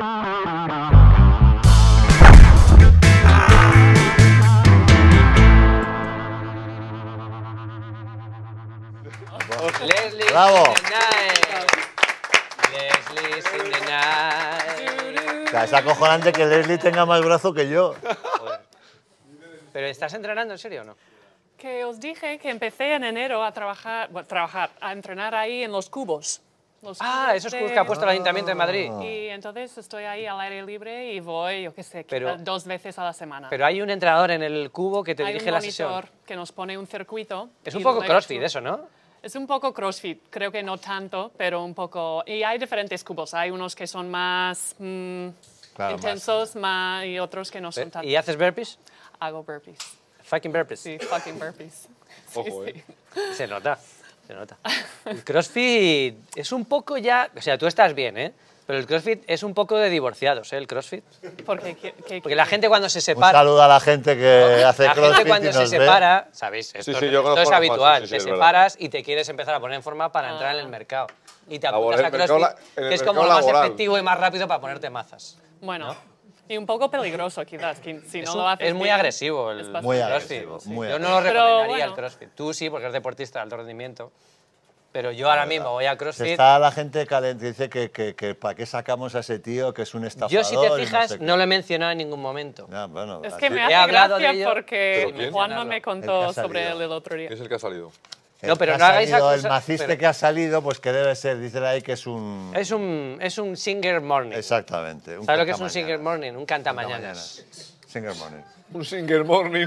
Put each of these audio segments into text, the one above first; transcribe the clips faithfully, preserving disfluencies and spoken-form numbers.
Leslie's Bravo. in the night. Leslie's in the night. O sea, es acojonante que Leslie tenga más brazo que yo. Joder. ¿Pero estás entrenando en serio o no? Que os dije que empecé en enero a trabajar, bueno, trabajar, a entrenar ahí en los cubos. Los Ah, cubos esos de- cubos que ha puesto el Ayuntamiento de Madrid. Y entonces estoy ahí al aire libre y voy, yo qué sé, Pero- dos veces a la semana. Pero hay un entrenador en el cubo que te Hay dirige un la monitor sesión. que nos pone un circuito. Es un y poco luego crossfit tú- eso, ¿no? Es un poco CrossFit, creo que no tanto, pero un poco... Y hay diferentes cubos, hay unos que son más mm, Claro, intensos más, y otros que no son tan... ¿Y haces burpees? Hago burpees, Fucking burpees. sí, fucking burpees. Sí, Ojo, sí. Se nota, se nota. El CrossFit es un poco ya... O sea, tú estás bien, ¿eh? Pero el CrossFit es un poco de divorciados, ¿eh? El CrossFit. Porque, que- que- Porque la gente cuando se Un separa... saludo a la gente que hace La crossfit gente cuando y se nos ve. separa, ¿sabéis? Esto, Sí, sí, es- yo esto conozco es a los habitual. pasos, sí, sí, te es verdad. separas y te quieres empezar a poner en forma para entrar en el mercado. Y te apuntas Labor- a el mercado CrossFit, la- en el que es como mercado lo más laboral. efectivo y más rápido para ponerte mazas. Bueno, y un poco peligroso quizás, que si Es, no un- lo haces es muy bien, agresivo el es bastante- Muy CrossFit. agresivo, muy Yo no lo Pero recomendaría el bueno. CrossFit. Tú sí, porque eres deportista de alto rendimiento. Pero yo ahora mismo voy a Se CrossFit. está la gente caliente, dice que, que, que para qué sacamos a ese tío que es un estafador. Yo, si te y no fijas, sé qué. no lo he mencionado en ningún momento. Ya, bueno, Es así- que me He hace hablado de gracia ello, porque ¿pero quién? Juanma me El contó que ha sobre él salido. el otro día. ¿Qué es el que ha salido? el No, pero que no ha hagáis salido, acusa- El maciste pero- que ha salido, pues que debe ser, dice ahí que es un... Es un, es un singer morning. Exactamente. Un ¿Sabes lo que es un cantamañanas. singer morning? Un cantamañanas. Cantamañanas. Singer morning. Un singer morning.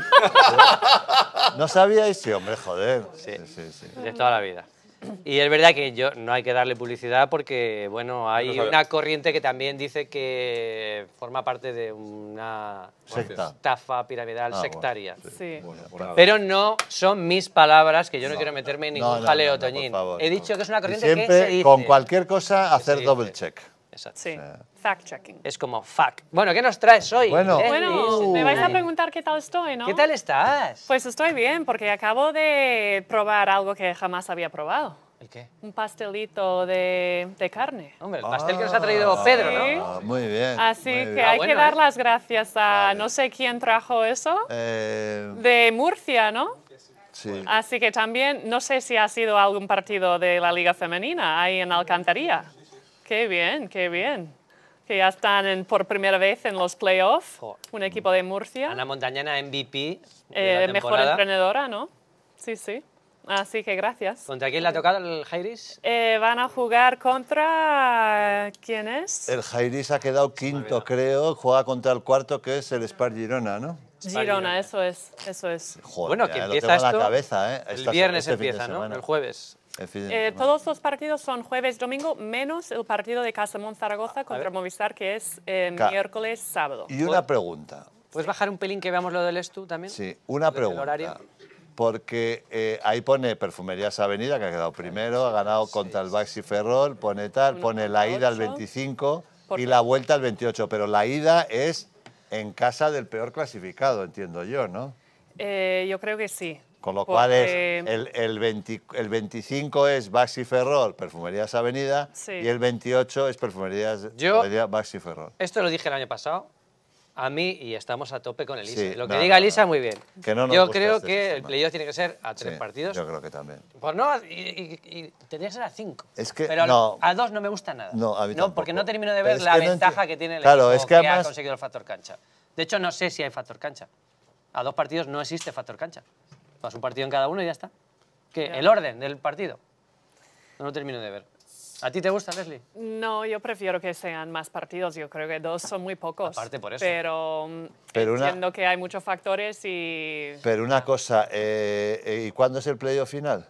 ¿No sabíais? Sí, hombre, joder. Sí, sí, sí. De toda la vida. Y es verdad que yo no hay que darle publicidad porque, bueno, hay No sabe. una corriente que también dice que forma parte de una Secta. estafa piramidal Ah, bueno. sectaria. Sí. Bueno, pues nada. Pero no son mis palabras, que yo no, quiero meterme en ningún No, no, jaleo, no, no, por Toñín. favor, He no. dicho que es una Y corriente que se siempre, dice. con cualquier cosa, hacer se double dice. check. Exacto. Sí, fact-checking. Es como fuck. Bueno, ¿qué nos traes hoy? Bueno. Leslie? Bueno, me vais a Ay. preguntar qué tal estoy, ¿no? ¿Qué tal estás? Pues estoy bien, porque acabo de probar algo que jamás había probado. ¿El qué? Un pastelito de, de carne. Hombre, el pastel que nos ha traído Pedro, ¿no? Ah, muy bien. Así muy que bien. Ah, hay bueno, que dar ¿eh? las gracias a no sé quién trajo eso. Eh, De Murcia, ¿no? sí. Así que también, no sé si ha sido algún partido de la Liga Femenina ahí en Alcantarilla. Qué bien, qué bien. Que ya están en- por primera vez en los playoffs. Jo. Un equipo de Murcia. Ana Montañana, M V P de Eh, la mejor temporada. entrenadora, ¿no? Sí, sí. Así que gracias. ¿Contra quién le ha tocado el Jairis? Eh, van a jugar contra... ¿Quién es? El Jairis ha quedado quinto, creo. Juega contra el cuarto, que es el Spar Girona, ¿no? Girona, eso es, eso es. Joder, Bueno, ya que lo empieza tengo en esto la cabeza, ¿eh? El Esta- viernes este fin de empieza, ¿no? semana. El jueves. El fin de Eh, semana. todos los partidos son jueves, domingo, menos el partido de Casamón Zaragoza contra ver. Movistar, que es eh, Ca- miércoles, sábado. Y una pregunta. ¿Puedes bajar un pelín que veamos lo del Estu también? Sí, una El pregunta. horario. Porque eh, ahí pone Perfumerías Avenida, que ha quedado primero, ha ganado contra el Baxi Ferrol, pone tal, pone la ida al ocho. veinticinco ¿Por y qué? la vuelta al veintiocho, pero la ida es en casa del peor clasificado, entiendo yo, ¿no? Eh, yo creo que sí. Con lo cual es Porque- el, el, veinte el veinticinco es Baxi Ferrol, Perfumerías Avenida, Sí. y el veintiocho es Perfumerías Yo- Avenida, Baxi Ferrol. Esto lo dije el año pasado. A mí, y estamos a tope con Elisa. Sí, lo que no, diga no, Elisa, no. muy bien. Que no nos Yo gusta creo este que el sistema. playoff tiene que ser a tres Sí, partidos. Yo creo que también. Pues no, y, y- y tendría que ser a cinco. Es que Pero no. a dos no me gusta nada. No, a mí porque tampoco. no termino de Pero ver es la que no ventaja enti- que tiene el Claro, equipo es que ha además- conseguido el factor cancha. De hecho, no sé si hay factor cancha. A dos partidos no existe factor cancha. Vas un partido en cada uno y ya está. ¿Qué? Ya. El orden del partido. No lo termino de ver. ¿A ti te gusta, Leslie? No, yo prefiero que sean más partidos. Yo creo que dos son muy pocos. Aparte por eso. Pero, mm, Pero una- entiendo que hay muchos factores y Pero una cosa, eh, eh, ¿y cuándo es el playoff final?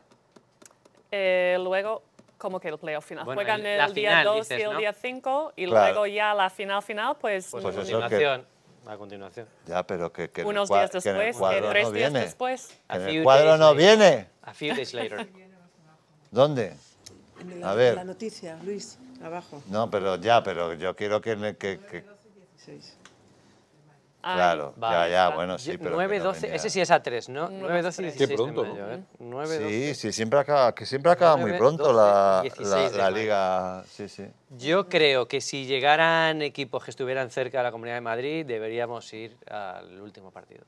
eh, luego, ¿cómo que el playoff final? Bueno, Juegan el- la el día final, dos dices, y el ¿no? día cinco y Claro. luego ya la final final, pues, Pues, Pues a eso continuación. A continuación. Ya, pero que, que en el unos cua- días que en el después, que cuadro tres no días viene. después. Que en A el few cuadro days no later. viene. A few days later. ¿Dónde? En la, A ver. en la noticia, Luis, abajo. No, pero ya, pero yo quiero que... me- que, que- dieciséis. Ay, Claro, Vale, ya, ya, está. bueno, sí, pero nueve, que no doce, venía. ese sí es a tres, ¿no? nueve, doce y tres. dieciséis Qué pronto, de mayo, ¿no? a ver. nueve, doce. Sí, sí, siempre acaba, que siempre acaba muy nueve, pronto doce, la, dieciséis la, de la mayo. liga. Sí, sí. Yo creo que si llegaran equipos que estuvieran cerca de la Comunidad de Madrid, deberíamos ir al último partido.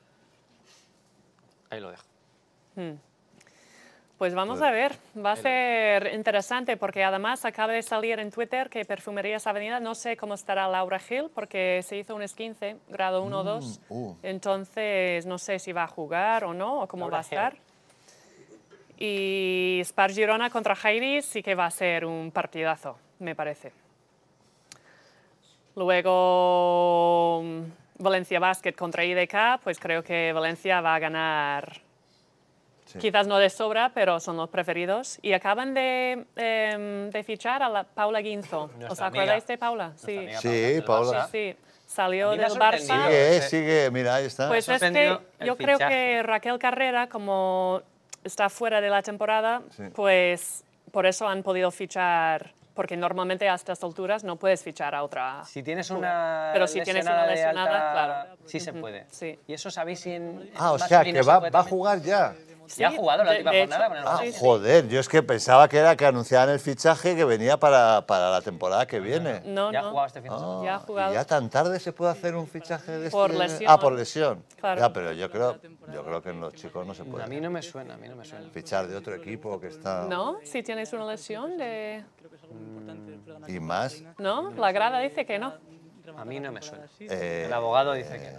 Ahí lo dejo. Hmm. Pues vamos a ver, va a ser interesante porque además acaba de salir en Twitter que Perfumerías Avenida, no sé cómo estará Laura Gil porque se hizo un quince, grado uno o dos, uh. entonces no sé si va a jugar o no, o cómo Laura va a estar. Y Spar Girona contra Jairis sí que va a ser un partidazo, me parece. Luego Valencia Basket contra I D K, pues creo que Valencia va a ganar. Sí. Quizás no de sobra, pero son los preferidos. Y acaban de, eh, de fichar a la Paula Guinzo. ¿Os Nuestra acadáis amiga. de Paula? Sí, amiga Sí, del Paula. Barça. sí, sí. Salió A mí me ha del sorprendido. Barça. Sigue, ese- sigue, mira, ahí está. Pues Me ha es que sorprendido el yo creo fichaje. que Raquel Carrera, como está fuera de la temporada, Sí. pues por eso han podido fichar, porque normalmente a estas alturas no puedes fichar a otra. Si tienes una Pero si tienes una lesionada de lesionada, alta, claro. sí se puede. Sí. ¿Y eso sabéis si en, en Ah, o sea, masculino que se va, puede va a también? jugar ya. Ya ha Sí, jugado la de- última de jornada hecho. con el Ah, Barça. Sí, sí. joder, yo es que pensaba que era que anunciaban el fichaje que venía para, para la temporada que viene. No, Ya ha no. jugado este fin de semana. Ah, Ya ha jugado. ¿y ya tan tarde se puede hacer un fichaje de Por este? lesión. Ah, por lesión. Claro. Ya, pero yo creo, yo creo que en los chicos no se A puede mí no me suena, a mí no me suena. fichar de otro equipo que está... ¿No? Si tienes una lesión de... Y más. ¿No? La grada dice que no. A mí no me suena. eh, El abogado dice que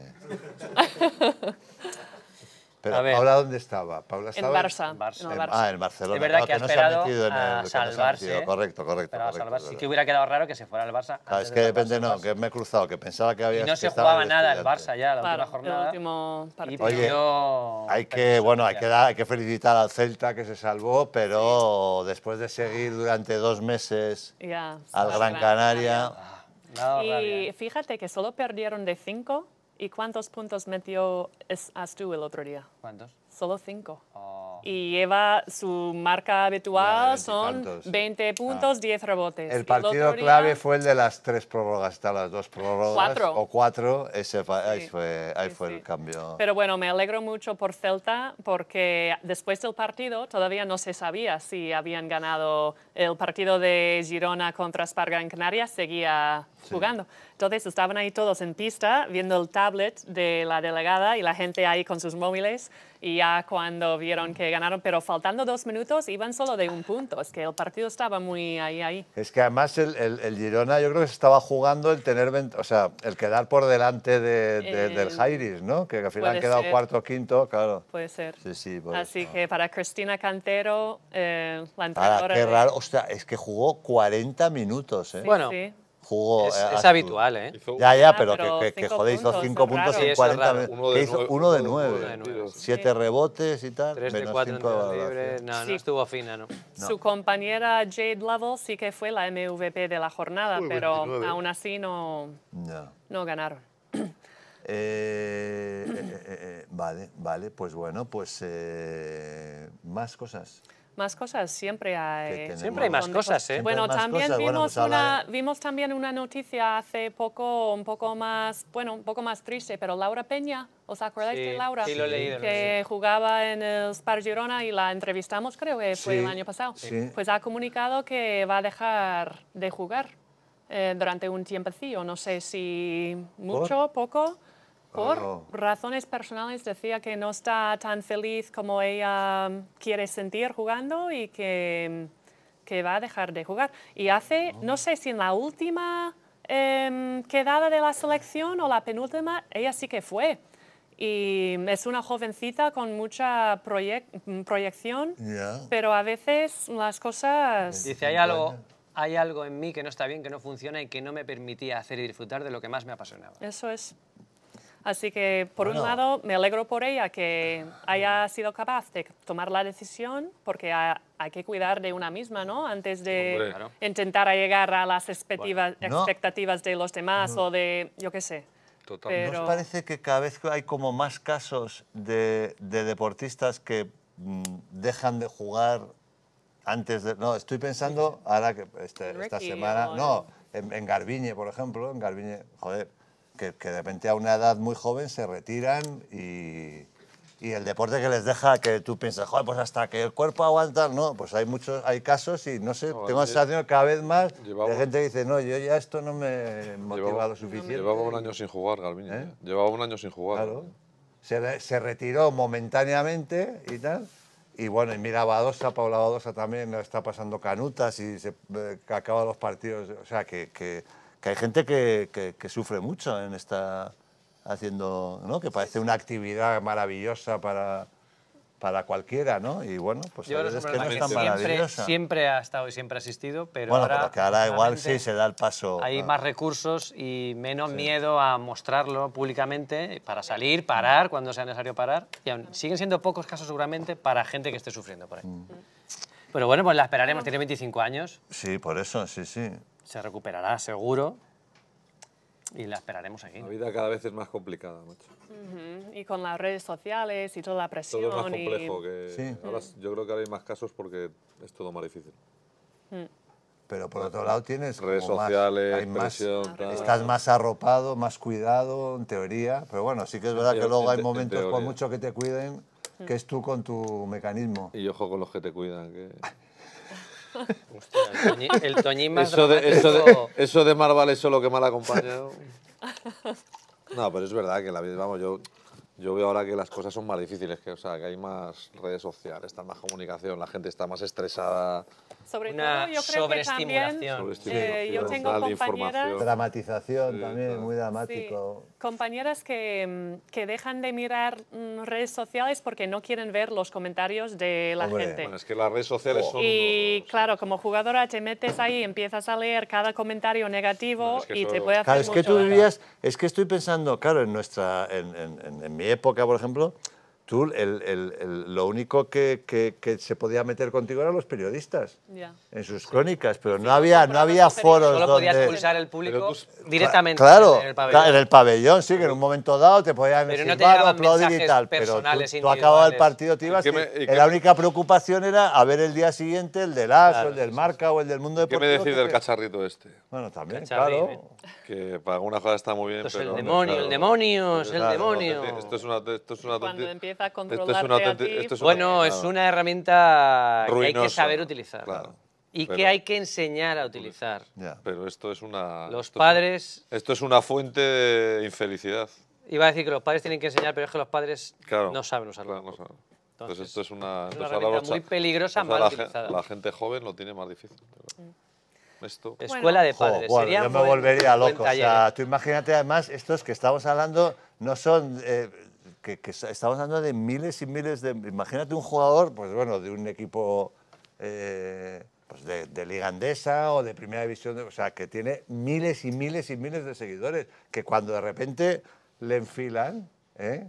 no. pero A ver. ¿Paula dónde estaba? ¿Paula En estaba Barça. Barça. en el En- Barça. ah, en Barcelona. Es verdad no, que ha no se ha esperado metido en el... a que no se ha salvarse. metido. Correcto, correcto. Pero a correcto, salvarse. Sí correcto. que hubiera quedado raro que se fuera al Barça. Claro, antes es de que salvarse depende, el no, Barça. que me he cruzado, que pensaba que había... Y no que se estaba jugaba el nada el estudiante. Barça ya, la Claro, última el jornada. último Y partido. Oye, pidió Hay que, permiso bueno, hay que, especial. dar- hay que felicitar al Celta que se salvó, pero después de seguir durante dos meses Ya, al está Gran Canaria, Me ha dado rabia, Y ¿eh? fíjate que solo perdieron de cinco. ¿Y cuántos puntos metió Es- Astu el otro día? ¿Cuántos? Solo cinco. Oh. Y lleva su marca habitual, Ya, de son veintitantos. veinte puntos, diez rebotes. Y el partido otro día- clave fue el de las tres prórrogas, hasta las dos prórrogas, Cuatro. o cuatro, ese, fa- ahí Sí, fue, ahí sí, fue sí. el cambio. Pero bueno, me alegro mucho por Celta porque después del partido todavía no se sabía si habían ganado el partido de Girona contra Esparga en Canarias, seguía jugando. Entonces estaban ahí todos en pista viendo el tablet de la delegada y la gente ahí con sus móviles y ya cuando vieron que ganaron, pero faltando dos minutos iban solo de un punto, es que el partido estaba muy ahí, ahí. Es que además el, el- el Girona yo creo que se estaba jugando el tener, vent- o sea, el quedar por delante de- de- del Eh, Jairis, ¿no? Que al final han puede quedado ser. cuarto o quinto, claro. Puede ser. Sí, sí, por Así eso. que para Cristina Cantero, eh, la Ahora, entrenadora... qué de- raro, ostras, es que jugó cuarenta minutos, ¿eh? Bueno, Sí. Jugó, Es, eh, es Astu. habitual, ¿eh? Hizo Ya, ya, Ah, pero, pero que, que, que cinco joder, hizo puntos, cinco es puntos raro. en Sí, eso es cuarenta raro. minutos. Uno de ¿Qué hizo? nueve, Uno de uno de nueve. nueve, nueve, sí. Siete rebotes y tal. tres de menos cuatro en cinco de tiros valoración. libres. No, Sí. no estuvo fina, ¿no? Su compañera Jade Lovell sí que fue la M V P de la jornada, Uy, pero veintinueve. aún así no, Ya. no ganaron. Eh, eh, eh, eh, vale, vale, pues bueno, pues eh, más cosas. Más cosas siempre hay. tenemos? Siempre hay más un montón de cosas, ¿eh? Bueno, Siempre hay más también cosas. Bueno, vimos, pues habla una, vimos también una noticia hace poco, un poco más, bueno, un poco más triste, pero Laura Peña, ¿os acordáis Sí, de Laura? sí, lo he leído, lo he Que jugaba en el Spar Girona y la entrevistamos, creo que fue Sí, el año pasado. sí. Pues ha comunicado que va a dejar de jugar eh, durante un tiempecillo, no sé si mucho, poco. Por Oh. razones personales decía que no está tan feliz como ella mm, quiere sentir jugando y que, que va a dejar de jugar. Y hace, no sé si en la última em, quedada de la selección o la penúltima, ella sí que fue. Y es una jovencita con mucha proyec- proyección, Ya. pero a veces las cosas... Dice, hay algo, hay algo en mí que no está bien, que no funciona y que no me permitía hacer y disfrutar de lo que más me apasionaba. Eso es. Así que, por Bueno. un lado, me alegro por ella que haya sido capaz de tomar la decisión, porque ha- hay que cuidar de una misma, ¿no? Antes de Hombre. Claro. intentar a llegar a las expectativas, No. expectativas de los demás o de, yo qué sé. Total. Pero- ¿No os parece que cada vez hay como más casos de, de deportistas que mm, dejan de jugar antes de... No, estoy pensando ahora que este- esta Ricky semana... o- No, en, en Garbiñe, por ejemplo, en Garbiñe, joder, que, que de repente a una edad muy joven se retiran y, y el deporte que les deja que tú piensas, joder, pues hasta que el cuerpo aguanta, no, pues hay muchos, hay casos y no sé, No, tengo la antes sensación que cada vez más llevaba- de gente que dice, no, yo ya esto no me motiva Llevaba- lo suficiente. Llevaba un año sin jugar, Garbiñe. ¿Eh? ¿eh? Llevaba un año sin jugar. Claro. Se, se retiró momentáneamente y tal. Y bueno, y mira, Badosa, Paula Badosa también está pasando canutas y se eh, que acaba los partidos. O sea, que, que, que hay gente que, que, que sufre mucho en esta haciendo, ¿no? Que parece una actividad maravillosa para, para cualquiera, ¿no? Y bueno, pues Yo hay creo veces que que no es tan siempre, maravillosa. siempre ha estado y siempre ha existido, pero Bueno, ahora, pero que ahora igual sí afortunadamente, se da el paso. hay ah. más recursos y menos miedo a mostrarlo públicamente para salir, parar cuando sea necesario parar. Y aún siguen siendo pocos casos seguramente para gente que esté sufriendo por ahí. Mm. Pero bueno, pues la esperaremos. Tiene veinticinco años, Sí, por eso, sí, sí. se recuperará seguro y la esperaremos aquí. La vida cada vez es más complicada, macho. Ujú, y con las redes sociales y toda la presión. Todo es más y- complejo. Que Sí. ahora, yo creo que ahora hay más casos porque es todo más difícil. Pero por otro lado tienes Redes como más- sociales, hay más- presión, tal. estás más arropado, más cuidado, en teoría. Pero bueno, sí que es verdad que teo- luego en hay te- en momentos, por teoría. mucho que te cuiden, que es tú con tu mecanismo. Y ojo con los que te cuidan. Que... Hostia, el, toñi, el toñín más Eso de, eso, de, dramático. eso de mal vale solo que mal acompañado. No, pero es verdad que la vida, vamos, yo, yo veo ahora que las cosas son más difíciles, que, o sea, que hay más redes sociales, está más comunicación, la gente está más estresada. Sobre Una todo, yo creo que también sobreestimulación. Sobreestimulación, eh, yo tengo mal compañeras, información. Dramatización Sí, también, claro. muy sí, dramático. compañeras que, mm, que dejan de mirar mm, redes sociales porque no quieren ver los comentarios de la Hombre. gente. Bueno, es que las redes sociales son... Y unos- claro, como jugadora te metes ahí, empiezas a leer cada comentario negativo No, es que y eso- te puede hacer Claro, es que mucho tú daño. vivías, es que estoy pensando, claro, en nuestra, en, en- en- en mi época, por ejemplo, tú, el, el- el- lo único que, que- que se podía meter contigo eran los periodistas Ya. en sus crónicas, pero no había, no había foros Solo podías donde... expulsar el público Pero tú- directamente Claro, en el pabellón. en el pabellón, sí, que en un momento dado te podían Pero no te silbar o llegaban aplaudir y mensajes tal, pero tú, personales, tú acababas el individuales. partido, te ibas ¿Y qué y, me- y y qué la me- única preocupación era a ver el día siguiente el del As, Claro, o el del sí, Marca, o el del Mundo ¿Qué me Deportivo. decís que- del cacharrito este? Bueno, también, Cacharrín, claro. Que para algunas cosas está muy bien, Esto es pero... el hombre, demonio, claro. el demonio, es el Claro, demonio. Esto es una... Esto es una Cuando tonti- empieza a esto es controlarte una a tonti- ti, esto es una- Bueno, es claro. una herramienta que hay que Ruinosa, saber utilizar. claro. Y Pero- que hay que enseñar a utilizar. Ya. Pero esto es una... Los esto es padres, una- esto es una fuente de infelicidad. iba a decir que los padres tienen que enseñar, pero es que los padres Claro. no saben usarlo. Claro, no saben. Entonces, Entonces, esto es una... es una entonces ahora herramienta los muy cha- peligrosa, entonces mal la, gen- utilizada. la gente joven lo tiene más difícil. Esto... Escuela de Jo, padres. bueno, Sería yo un me buen- volvería buen loco. O taller. sea, tú imagínate además, estos que estamos hablando no son... eh, que, que estamos hablando de miles y miles de... Imagínate un jugador, pues bueno, de un equipo eh, pues de, de Liga Andesa o de Primera División, de- o sea, que tiene miles y miles y miles de seguidores, que cuando de repente le enfilan, ¿eh?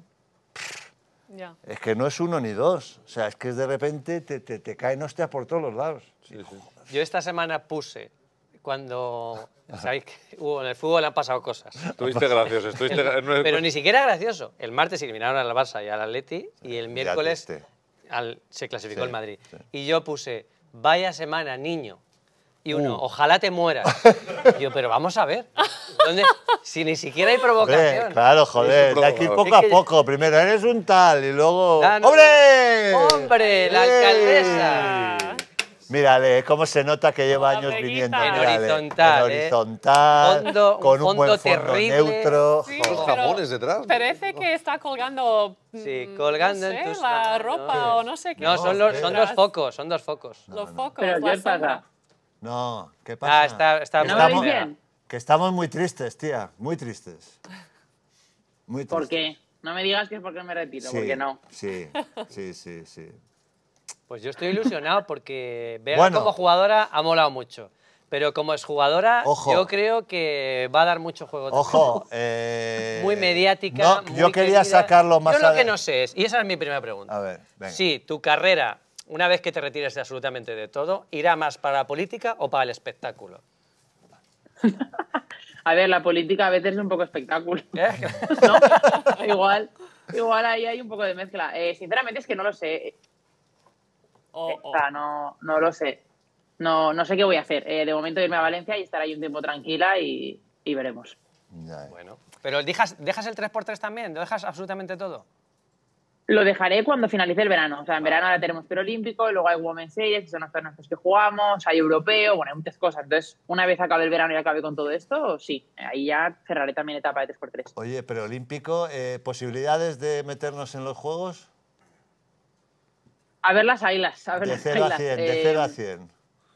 Ya. Es que no es uno ni dos. O sea, es que de repente te, te, te caen hostias por todos los lados. Sí, sí. Yo esta semana puse, cuando... ¿Sabéis que hubo- en el fútbol han pasado cosas? Estuviste gracioso. Estuviste... no es- Pero ni siquiera gracioso. El martes eliminaron al Barça y al Atleti y el miércoles triste. al- se clasificó Sí, el Madrid. sí. Y yo puse, vaya semana, niño. Y uno, Uh. ojalá te mueras. Y yo, pero vamos a ver. ¿Dónde? Si ni siquiera hay Hombre, provocación. claro, joder, hay que ir poco Es a que- poco. Primero eres un tal y luego... Ah, no. ¡Hombre! ¡Hombre, la ¡Eh! alcaldesa! Mírale, cómo se nota que lleva La años veguita. viniendo. En mírale, horizontal, en ¿eh? horizontal, Fondo- un con un, buen fondo fondo terrible. neutro. Sí, Los pero jamones detrás. Parece que está colgando Sí, mm, colgando no en sé, tus la manos. ropa o no sé qué. No, son, los, ¿qué? son dos focos, son dos focos. Los focos, ¿Pero la qué pasa? sombra. No, ¿qué pasa? Ah, está, está Que ¿No muy me veis estamos, fea. bien? que estamos muy tristes, tía, muy tristes. Muy tristes. ¿Por qué? No me digas que es porque me retiro, Sí, porque no. Sí, sí, sí, sí. Pues yo estoy ilusionado porque Vega Bueno. como jugadora ha molado mucho. Pero como exjugadora, Ojo. yo creo que va a dar mucho juego. también. Ojo, eh, Muy mediática. no, muy yo quería querida. sacarlo más Yo lo ade- que no sé es, y esa es mi primera pregunta. A ver, venga. Si tu carrera, una vez que te retires de absolutamente de todo, irá más para la política o para el espectáculo. A ver, la política a veces es un poco espectáculo, ¿Eh? ¿no? igual, igual ahí hay un poco de mezcla. Eh, sinceramente es que no lo sé. O- Eh, o- O sea, no, no lo sé. No, no sé qué voy a hacer. Eh, de momento irme a Valencia y estar ahí un tiempo tranquila y, y veremos. Ya. Bueno, pero ¿dejas, ¿dejas el tres por tres también? ¿Lo dejas absolutamente todo? Lo dejaré cuando finalice el verano. O sea, en verano ahora tenemos preolímpico, luego hay Women's Series, que son los torneos que jugamos, hay europeo, bueno, hay muchas cosas. Entonces, una vez acabe el verano y acabe con todo esto, sí, ahí ya cerraré también etapa de tres por tres. Oye, preolímpico, eh, ¿posibilidades de meternos en los Juegos? A ver las ailas, a ver De las cero a ailas. cien, de cero a Eh, cien.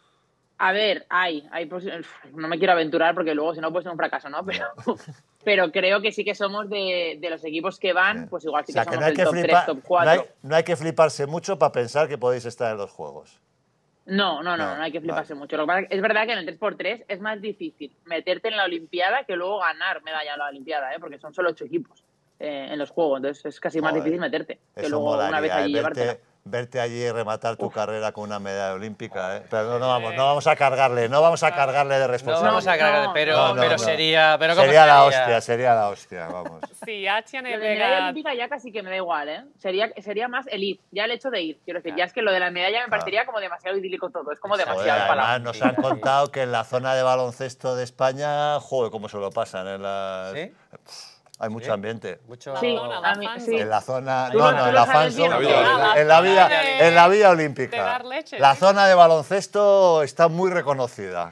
A ver, hay, hay posi- no me quiero aventurar porque luego si no puede ser un fracaso, ¿no? Pero, pero creo que sí que somos de, de los equipos que van, pues igual sí O sea, que que somos no hay del que, top tres, flipar, top no, cuatro. hay, no hay que fliparse mucho para pensar que podéis estar en los Juegos. No, no, no, No, no, no hay que fliparse vale. mucho. Lo que pasa es que es verdad que en el tres por tres es más difícil meterte en la Olimpiada que luego ganar medalla en la Olimpiada, ¿eh? Porque son solo ocho equipos eh, en los Juegos, entonces es casi más Joder, difícil meterte que Eso luego una vez molaría, allí eh, llevártela. verte, verte allí y rematar tu carrera con una medalla olímpica. ¿eh? Pero no, no, vamos, no vamos a cargarle, no vamos a cargarle de No responsabilidad. vamos a cargar, no, pero, No, no, pero no. sería... Pero ¿cómo Sería la sería? hostia, sería la hostia, vamos. Sí, ya tiene Lo de medalla Vega. olímpica ya casi que me da igual, ¿eh? Sería, sería más el ir, ya el hecho de ir. Quiero decir, Claro. ya es que lo de la medalla me Claro. parecería como demasiado idílico todo, es como Joder, demasiado además palabra. nos Sí, han sí. contado que en la zona de baloncesto de España, joder, cómo se lo pasan. En las... ¿Sí? Hay mucho Sí. ambiente. Mucho... Sí, Zona, a la mí- fan sí. zone. En la zona, Tú no, lo- no, tú en lo la sabes fan bien, zone, ¿o qué? en la- en la vía, de- en la vía de olímpica. dar leche. La zona de baloncesto está muy reconocida.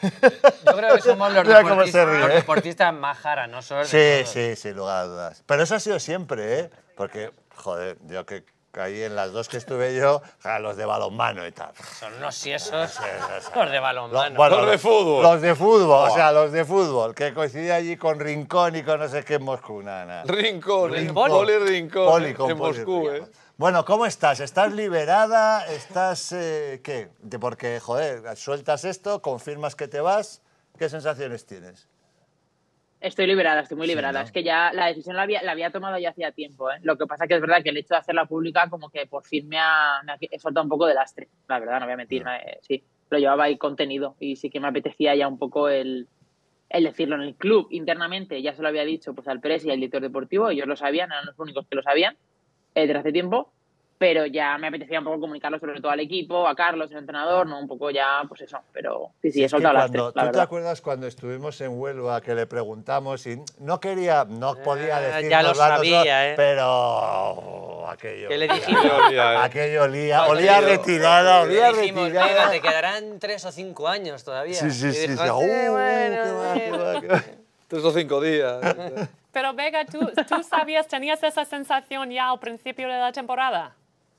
Yo creo que somos los Mira cómo se deportistas, ríe. los deportistas más jara, no solo Sí, sí, sin lugar a dudas. Pero eso ha sido siempre, ¿eh? Porque, joder, yo que caí en las dos que estuve yo, ja, los de balonmano y tal. Son unos siesos, sí, sí. los de Lo- balonmano. bueno, Los de fútbol. Los de fútbol, o sea, los de fútbol, que coincidía allí con Rincón y con no sé qué en Moscú, nada, nada. Rincón, Rincón. Poli Rincón, Poli eh, con en Poli Moscú, ¿eh? Rincón. Bueno, ¿cómo estás? ¿Estás liberada? ¿Estás eh, qué? De- Porque, joder, sueltas esto, confirmas que te vas, ¿qué sensaciones tienes? Estoy liberada, estoy muy Sí, liberada. ¿no? Es que ya la decisión la había, la había tomado ya hacía tiempo, ¿eh? Lo que pasa que es verdad que el hecho de hacerla pública como que por fin me ha, me ha he soltado un poco de lastre. La verdad, no voy a mentir. No. me- sí, lo llevaba ahí contenido y sí que me apetecía ya un poco el, el decirlo en el club internamente. Ya se lo había dicho pues al presi y al director deportivo, ellos lo sabían, eran los únicos que lo sabían eh, desde hace tiempo. Pero ya me apetecía un poco comunicarlo sobre todo al equipo, a Carlos, el entrenador, ¿no? Un poco ya, pues eso. Pero sí, sí, Si he es que soltado lastre, cuando, la ¿tú te verdad. acuerdas cuando estuvimos en Huelva que le preguntamos y no quería, no podía Eh, decir ya lo sabía, ¿eh? pero oh, aquello, ¿Qué le olía. dijimos? Olía, ¿eh? Aquello olía, Cuando olía le- retirada, Le olía dijimos, retirada. venga, te quedarán tres o cinco años todavía. Sí, sí, Y sí, dijo, sí. Uh, "Sí, bueno, qué va, qué bueno". va, qué va. Tres o cinco días. Pero Vega, ¿tú, ¿tú sabías, tenías esa sensación ya al principio de la temporada?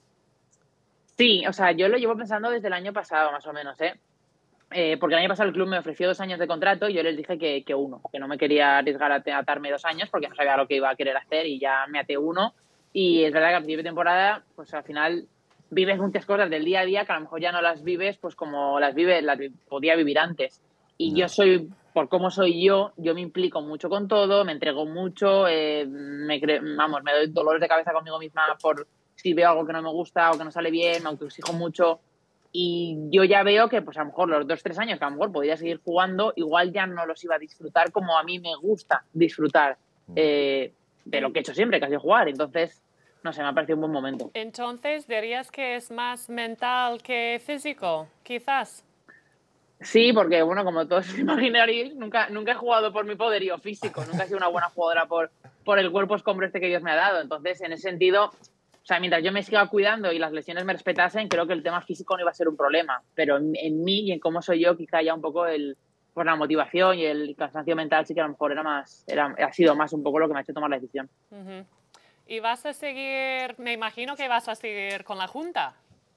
Sí, o sea, yo lo llevo pensando desde el año pasado, más o menos, ¿eh? Eh, porque el año pasado el club me ofreció dos años de contrato y yo les dije que, que uno, que no me quería arriesgar a te- atarme dos años porque no sabía lo que iba a querer hacer y ya me até uno. Y es verdad que a principio de temporada, pues al final vives muchas cosas del día a día que a lo mejor ya no las vives pues como las vive, las vi- podía vivir antes. Y yo soy, por cómo soy yo, yo me implico mucho con todo, me entrego mucho, eh, me cre- vamos, me doy dolores de cabeza conmigo misma por si veo algo que no me gusta o que no sale bien, me autoexijo mucho. Y yo ya veo que, pues a lo mejor los dos, tres años que a lo mejor podría seguir jugando, igual ya no los iba a disfrutar como a mí me gusta disfrutar eh, de lo que he hecho siempre, que ha sido jugar. Entonces, no sé, me ha parecido un buen momento. Entonces, ¿dirías que es más mental que físico? Quizás. Sí, porque, bueno, como todos os imaginaréis, nunca, nunca he jugado por mi poderío físico, nunca he sido una buena jugadora por, por el cuerpo escombro este que Dios me ha dado. Entonces, en ese sentido, o sea, mientras yo me siga cuidando y las lesiones me respetasen, creo que el tema físico no iba a ser un problema. Pero en, en mí y en cómo soy yo, quizá ya un poco el, pues la motivación y el cansancio mental sí que a lo mejor era más, era, ha sido más un poco lo que me ha hecho tomar la decisión. Ujú. ¿Y vas a seguir, me imagino que vas a seguir con la Junta?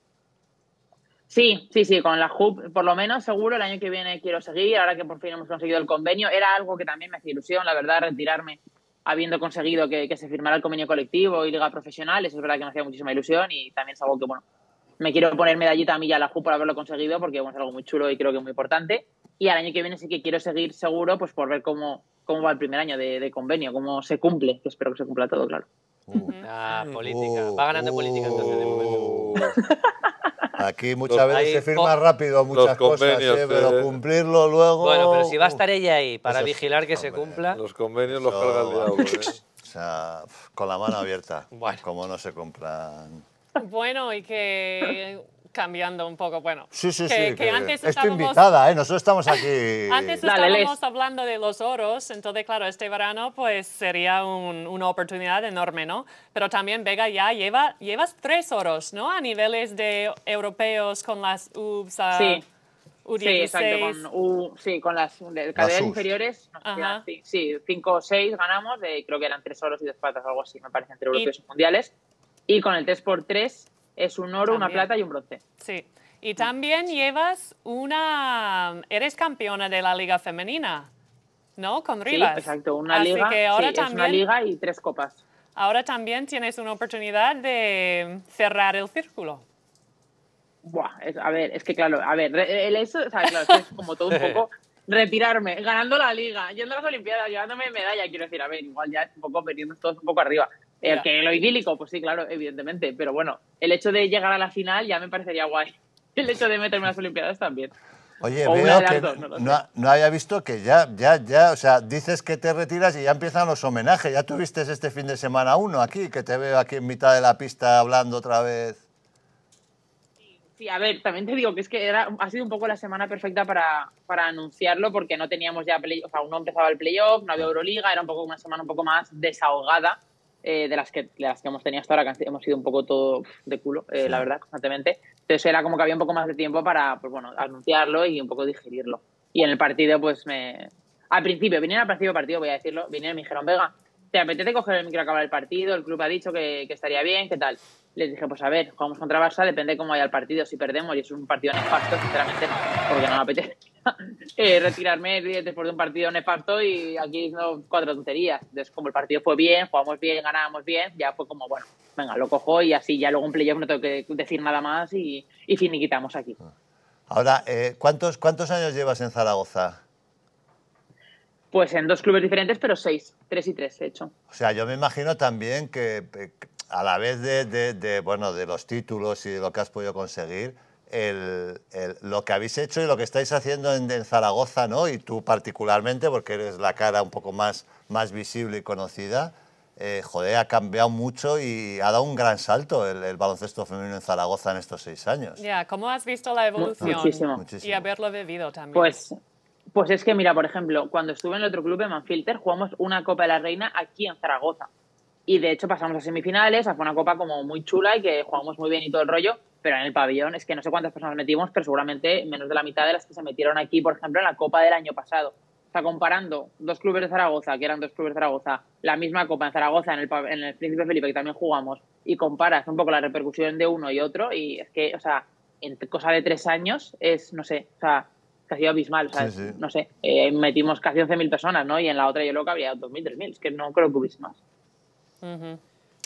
Sí, sí, sí, con la J U P, por lo menos seguro el año que viene quiero seguir, ahora que por fin hemos conseguido el convenio. Era algo que también me hacía ilusión, la verdad, retirarme habiendo conseguido que, que se firmara el convenio colectivo y liga profesional. Eso es verdad que me hacía muchísima ilusión y también es algo que, bueno, me quiero poner medallita a mí y a la J U P por haberlo conseguido porque, bueno, es algo muy chulo y creo que muy importante. Y al año que viene sí que quiero seguir seguro, pues por ver cómo, cómo va el primer año de, de convenio, cómo se cumple, que espero que se cumpla todo, claro. Ah, política. Uh, Va ganando política entonces de momento. Uh, Aquí muchas Los- veces ahí, se firma co- rápido muchas los cosas, convenios, ¿eh? Pero eh. cumplirlo luego... Bueno, pero si va a estar ella ahí para Eso es- vigilar que se hombre, cumpla. los convenios los Eso, carga el diablo, ¿eh? O sea, con la mano abierta, Bueno. como no se compran... Bueno, y que cambiando un poco, bueno, Sí, sí, que, sí. que antes es tu estábamos, invitada, ¿eh? Nosotros estamos aquí. antes Dale, estábamos Les. hablando de los oros, entonces claro, este verano pues sería un- una oportunidad enorme, ¿no? Pero también Vega ya lleva, llevas tres oros, ¿no? A niveles de europeos con las U B S a Sí. U Sí, dieciséis. exacto, con, U, sí, con las de Las categorías Us. inferiores, no sé si Ajá. eran ci- sí, cinco o seis ganamos, de, creo que eran tres oros y dos platas o algo así, me parece, entre Y- europeos y mundiales. Y con el tres por tres es un oro, una También. plata y un bronce. Sí. Y también llevas una... Eres campeona de la Liga Femenina, ¿no? Con Sí, Rivas. exacto, una Así liga, que ahora sí, también, es una liga y tres copas. ahora también tienes una oportunidad de cerrar el círculo. Buah, es- a ver, es que claro, a ver, re- el eso, o sea, claro, es que es como todo un poco retirarme, ganando la liga, yendo a las Olimpiadas, llevándome medalla, quiero decir, a ver, igual ya es un poco venirnos todos un poco arriba. Eh, Ya. Que lo idílico, pues sí, claro, evidentemente, pero bueno, el hecho de llegar a la final ya me parecería guay. El hecho de meterme a las Olimpiadas también. Oye, O una veo de las que dos, no lo sé. no, no había visto que ya, ya, ya, o sea, dices que te retiras y ya empiezan los homenajes. Ya tuviste este fin de semana uno aquí, que te veo aquí en mitad de la pista hablando otra vez. Sí, a ver, también te digo que es que era, ha sido un poco la semana perfecta para, para anunciarlo porque no teníamos ya play, o sea, aún no empezaba el playoff, no había Euroliga, era un poco una semana un poco más desahogada eh, de, las que, de las que hemos tenido hasta ahora, que hemos sido un poco todo de culo, eh, Sí. la verdad, constantemente. Entonces era como que había un poco más de tiempo para, pues bueno, anunciarlo y un poco digerirlo. Y en el partido, pues me... Al principio, vinieron al principio del partido, voy a decirlo, vinieron y me dijeron, Vega, ¿te apetece coger el micro a acabar el partido? El club ha dicho que, que estaría bien, ¿qué tal? Les dije, pues a ver, jugamos contra Barça, depende cómo vaya el partido. Si perdemos y es un partido nefasto, sinceramente no, porque no me apetece eh, retirarme después de un partido nefasto y aquí no cuatro tonterías. Entonces, como el partido fue bien, jugamos bien, ganábamos bien, ya fue como, bueno, venga, lo cojo y así ya luego en playoff no tengo que decir nada más y, y finiquitamos aquí. Ahora, eh, ¿cuántos, ¿cuántos años llevas en Zaragoza? Pues en dos clubes diferentes, pero seis, tres y tres he hecho. O sea, yo me imagino también que eh, a la vez de, de, de, bueno, de los títulos y de lo que has podido conseguir, el, el, lo que habéis hecho y lo que estáis haciendo en, en Zaragoza, ¿no? Y tú particularmente, porque eres la cara un poco más, más visible y conocida, eh, joder, ha cambiado mucho y ha dado un gran salto el, el baloncesto femenino en Zaragoza en estos seis años. Ya, ¿cómo has visto la evolución? Muchísimo. Muchísimo. Y haberlo vivido también. Pues, pues es que, mira, por ejemplo, cuando estuve en el otro club, en Manfilter, jugamos una Copa de la Reina aquí en Zaragoza. Y de hecho pasamos a semifinales, fue una copa como muy chula y que jugamos muy bien y todo el rollo, pero en el pabellón es que no sé cuántas personas metimos, pero seguramente menos de la mitad de las que se metieron aquí, por ejemplo, en la Copa del año pasado. O sea, comparando dos clubes de Zaragoza, que eran dos clubes de Zaragoza, la misma copa en Zaragoza, en el, en el Príncipe Felipe, que también jugamos, y comparas un poco la repercusión de uno y otro, y es que, o sea, en cosa de tres años es, no sé, o sea, que ha sido abismal, o sea, Sí, sí. no sé, eh, metimos casi once mil personas, ¿no? Y en la otra yo creo que habría dos mil, tres mil, es que no creo que hubiese más. Ujú.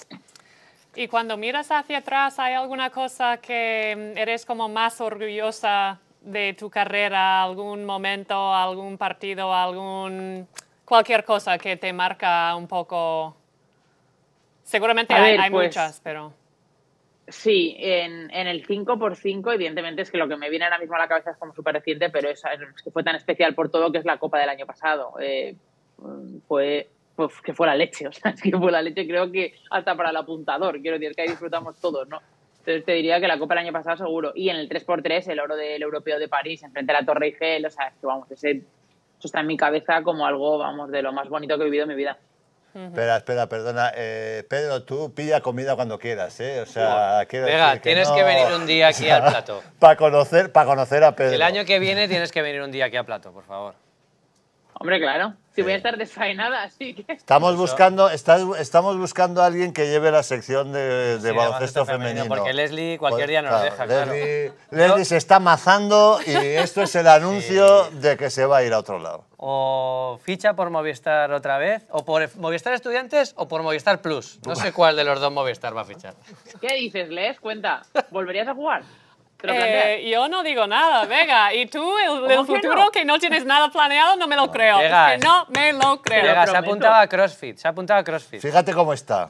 Y cuando miras hacia atrás, ¿hay alguna cosa que eres como más orgullosa de tu carrera? ¿Algún momento, algún partido, algún cualquier cosa que te marca un poco? Seguramente A hay, ver, hay pues, muchas, pero... Sí, en, en el cinco por cinco, evidentemente es que lo que me viene ahora mismo a la cabeza es como súper reciente, pero es, es que fue tan especial por todo que es la Copa del año pasado. Eh, fue, pues, que fue la leche, o sea, es que fue la leche, creo que hasta para el apuntador, quiero decir que ahí disfrutamos todos, ¿no? Entonces te diría que la Copa del año pasado seguro. Y en el tres por tres, el oro del Europeo de París, enfrente de la Torre Eiffel, o sea, es que vamos, ese, eso está en mi cabeza como algo, vamos, de lo más bonito que he vivido en mi vida. Espera, espera, perdona. Eh, Pedro, tú pilla comida cuando quieras, ¿eh? O sea, quiero Venga, decir que tienes no- que venir un día aquí al plato. Para conocer, para conocer a Pedro. El año que viene tienes que venir un día aquí a plato, por favor. Hombre, claro, si Sí. voy a estar desfaenada, así que... Estamos Eso. buscando, está- estamos buscando a alguien que lleve la sección de, de Sí, de baloncesto femenino. Porque Leslie cualquier día nos Claro, deja, claro. Leslie, Leslie se está mazando y esto es el anuncio de que se va a ir a otro lado. O ficha por Movistar otra vez, o por Movistar Estudiantes o por Movistar Plus. No sé cuál de los dos Movistar va a fichar. ¿Qué dices, Les? Cuenta, ¿volverías a jugar? ¿Te lo planteas? Eh, yo no digo nada, Vega. ¿Y tú, el, el ¿Cómo que futuro, no? que no tienes nada planeado? No me lo creo. Vega, Es que no me lo creo. Llega, se ha prometo. apuntado a CrossFit, se ha apuntado a CrossFit. Fíjate cómo está.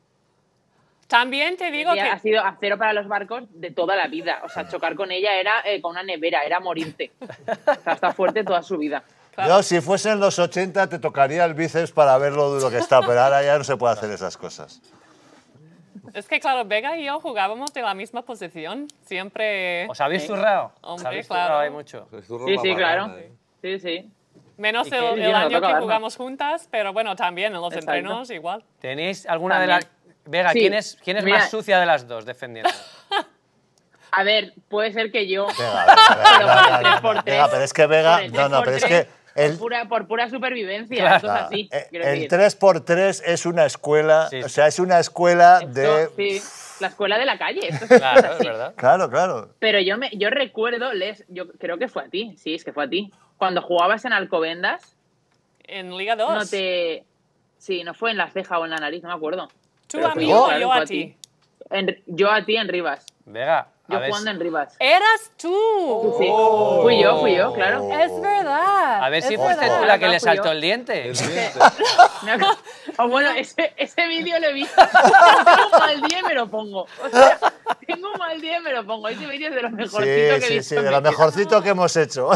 También te digo Ella ha que... sido acero para los barcos de toda la vida. O sea, chocar con ella era eh, con una nevera, era morirte. O sea, está fuerte toda su vida. Yo, si fuesen los ochenta, te tocaría el bíceps para ver lo duro que está, pero ahora ya no se puede hacer esas cosas. Es que, claro, Vega y yo jugábamos de la misma posición. Siempre... ¿Os habéis zurrado? ¿Os Hombre, habéis claro. zurrado ahí mucho? El zurro Sí, la sí, claro. marrana, ¿eh? Sí, sí. Menos ¿Y qué? el, Sí, el sí, nos año toca que darnos. jugamos juntas, pero bueno, también en los Exacto. entrenos igual. ¿Tenéis alguna de las... También. Vega, Sí, ¿quién es, quién es mira. más sucia de las dos defendiendo? A ver, puede ser que yo... Vega, Vega, Vega, Pero por el Vega, tres por Vega, tres. Vega, pero es que Vega, Por el no, no, pero es que tres por tres, el, Por pura, por pura supervivencia, Claro. eso es así. eh, quiero el decir. tres por tres es una escuela, Sí, o sí. sea, es una escuela Esto, de... sí, la escuela de la calle. Esto es Claro, es así. verdad. Claro, claro. Pero yo, me, yo recuerdo, Les, yo creo que fue a ti, sí, es que fue a ti. Cuando jugabas en Alcobendas, En Liga dos. no te... Sí, no fue en la ceja o en la nariz, no me acuerdo. ¿Tú Pero a fui mí yo, o claro, yo fue a a ti? En- yo a ti en Rivas. Vega, a Yo ver, jugando en Rivas. ¡Eras tú! Sí, sí. Fui yo, fui yo, claro. Es verdad. a ver si es fuiste verdad. tú la que no le fui yo. saltó el diente. El diente. Me ac- Oh, bueno, ese, ese vídeo lo he visto. Tengo un mal día y me lo pongo. O sea, tengo un mal día y me lo pongo. Ese vídeo es de lo mejorcito Sí, que he sí, visto. sí, en de mi lo vida. mejorcito que hemos hecho.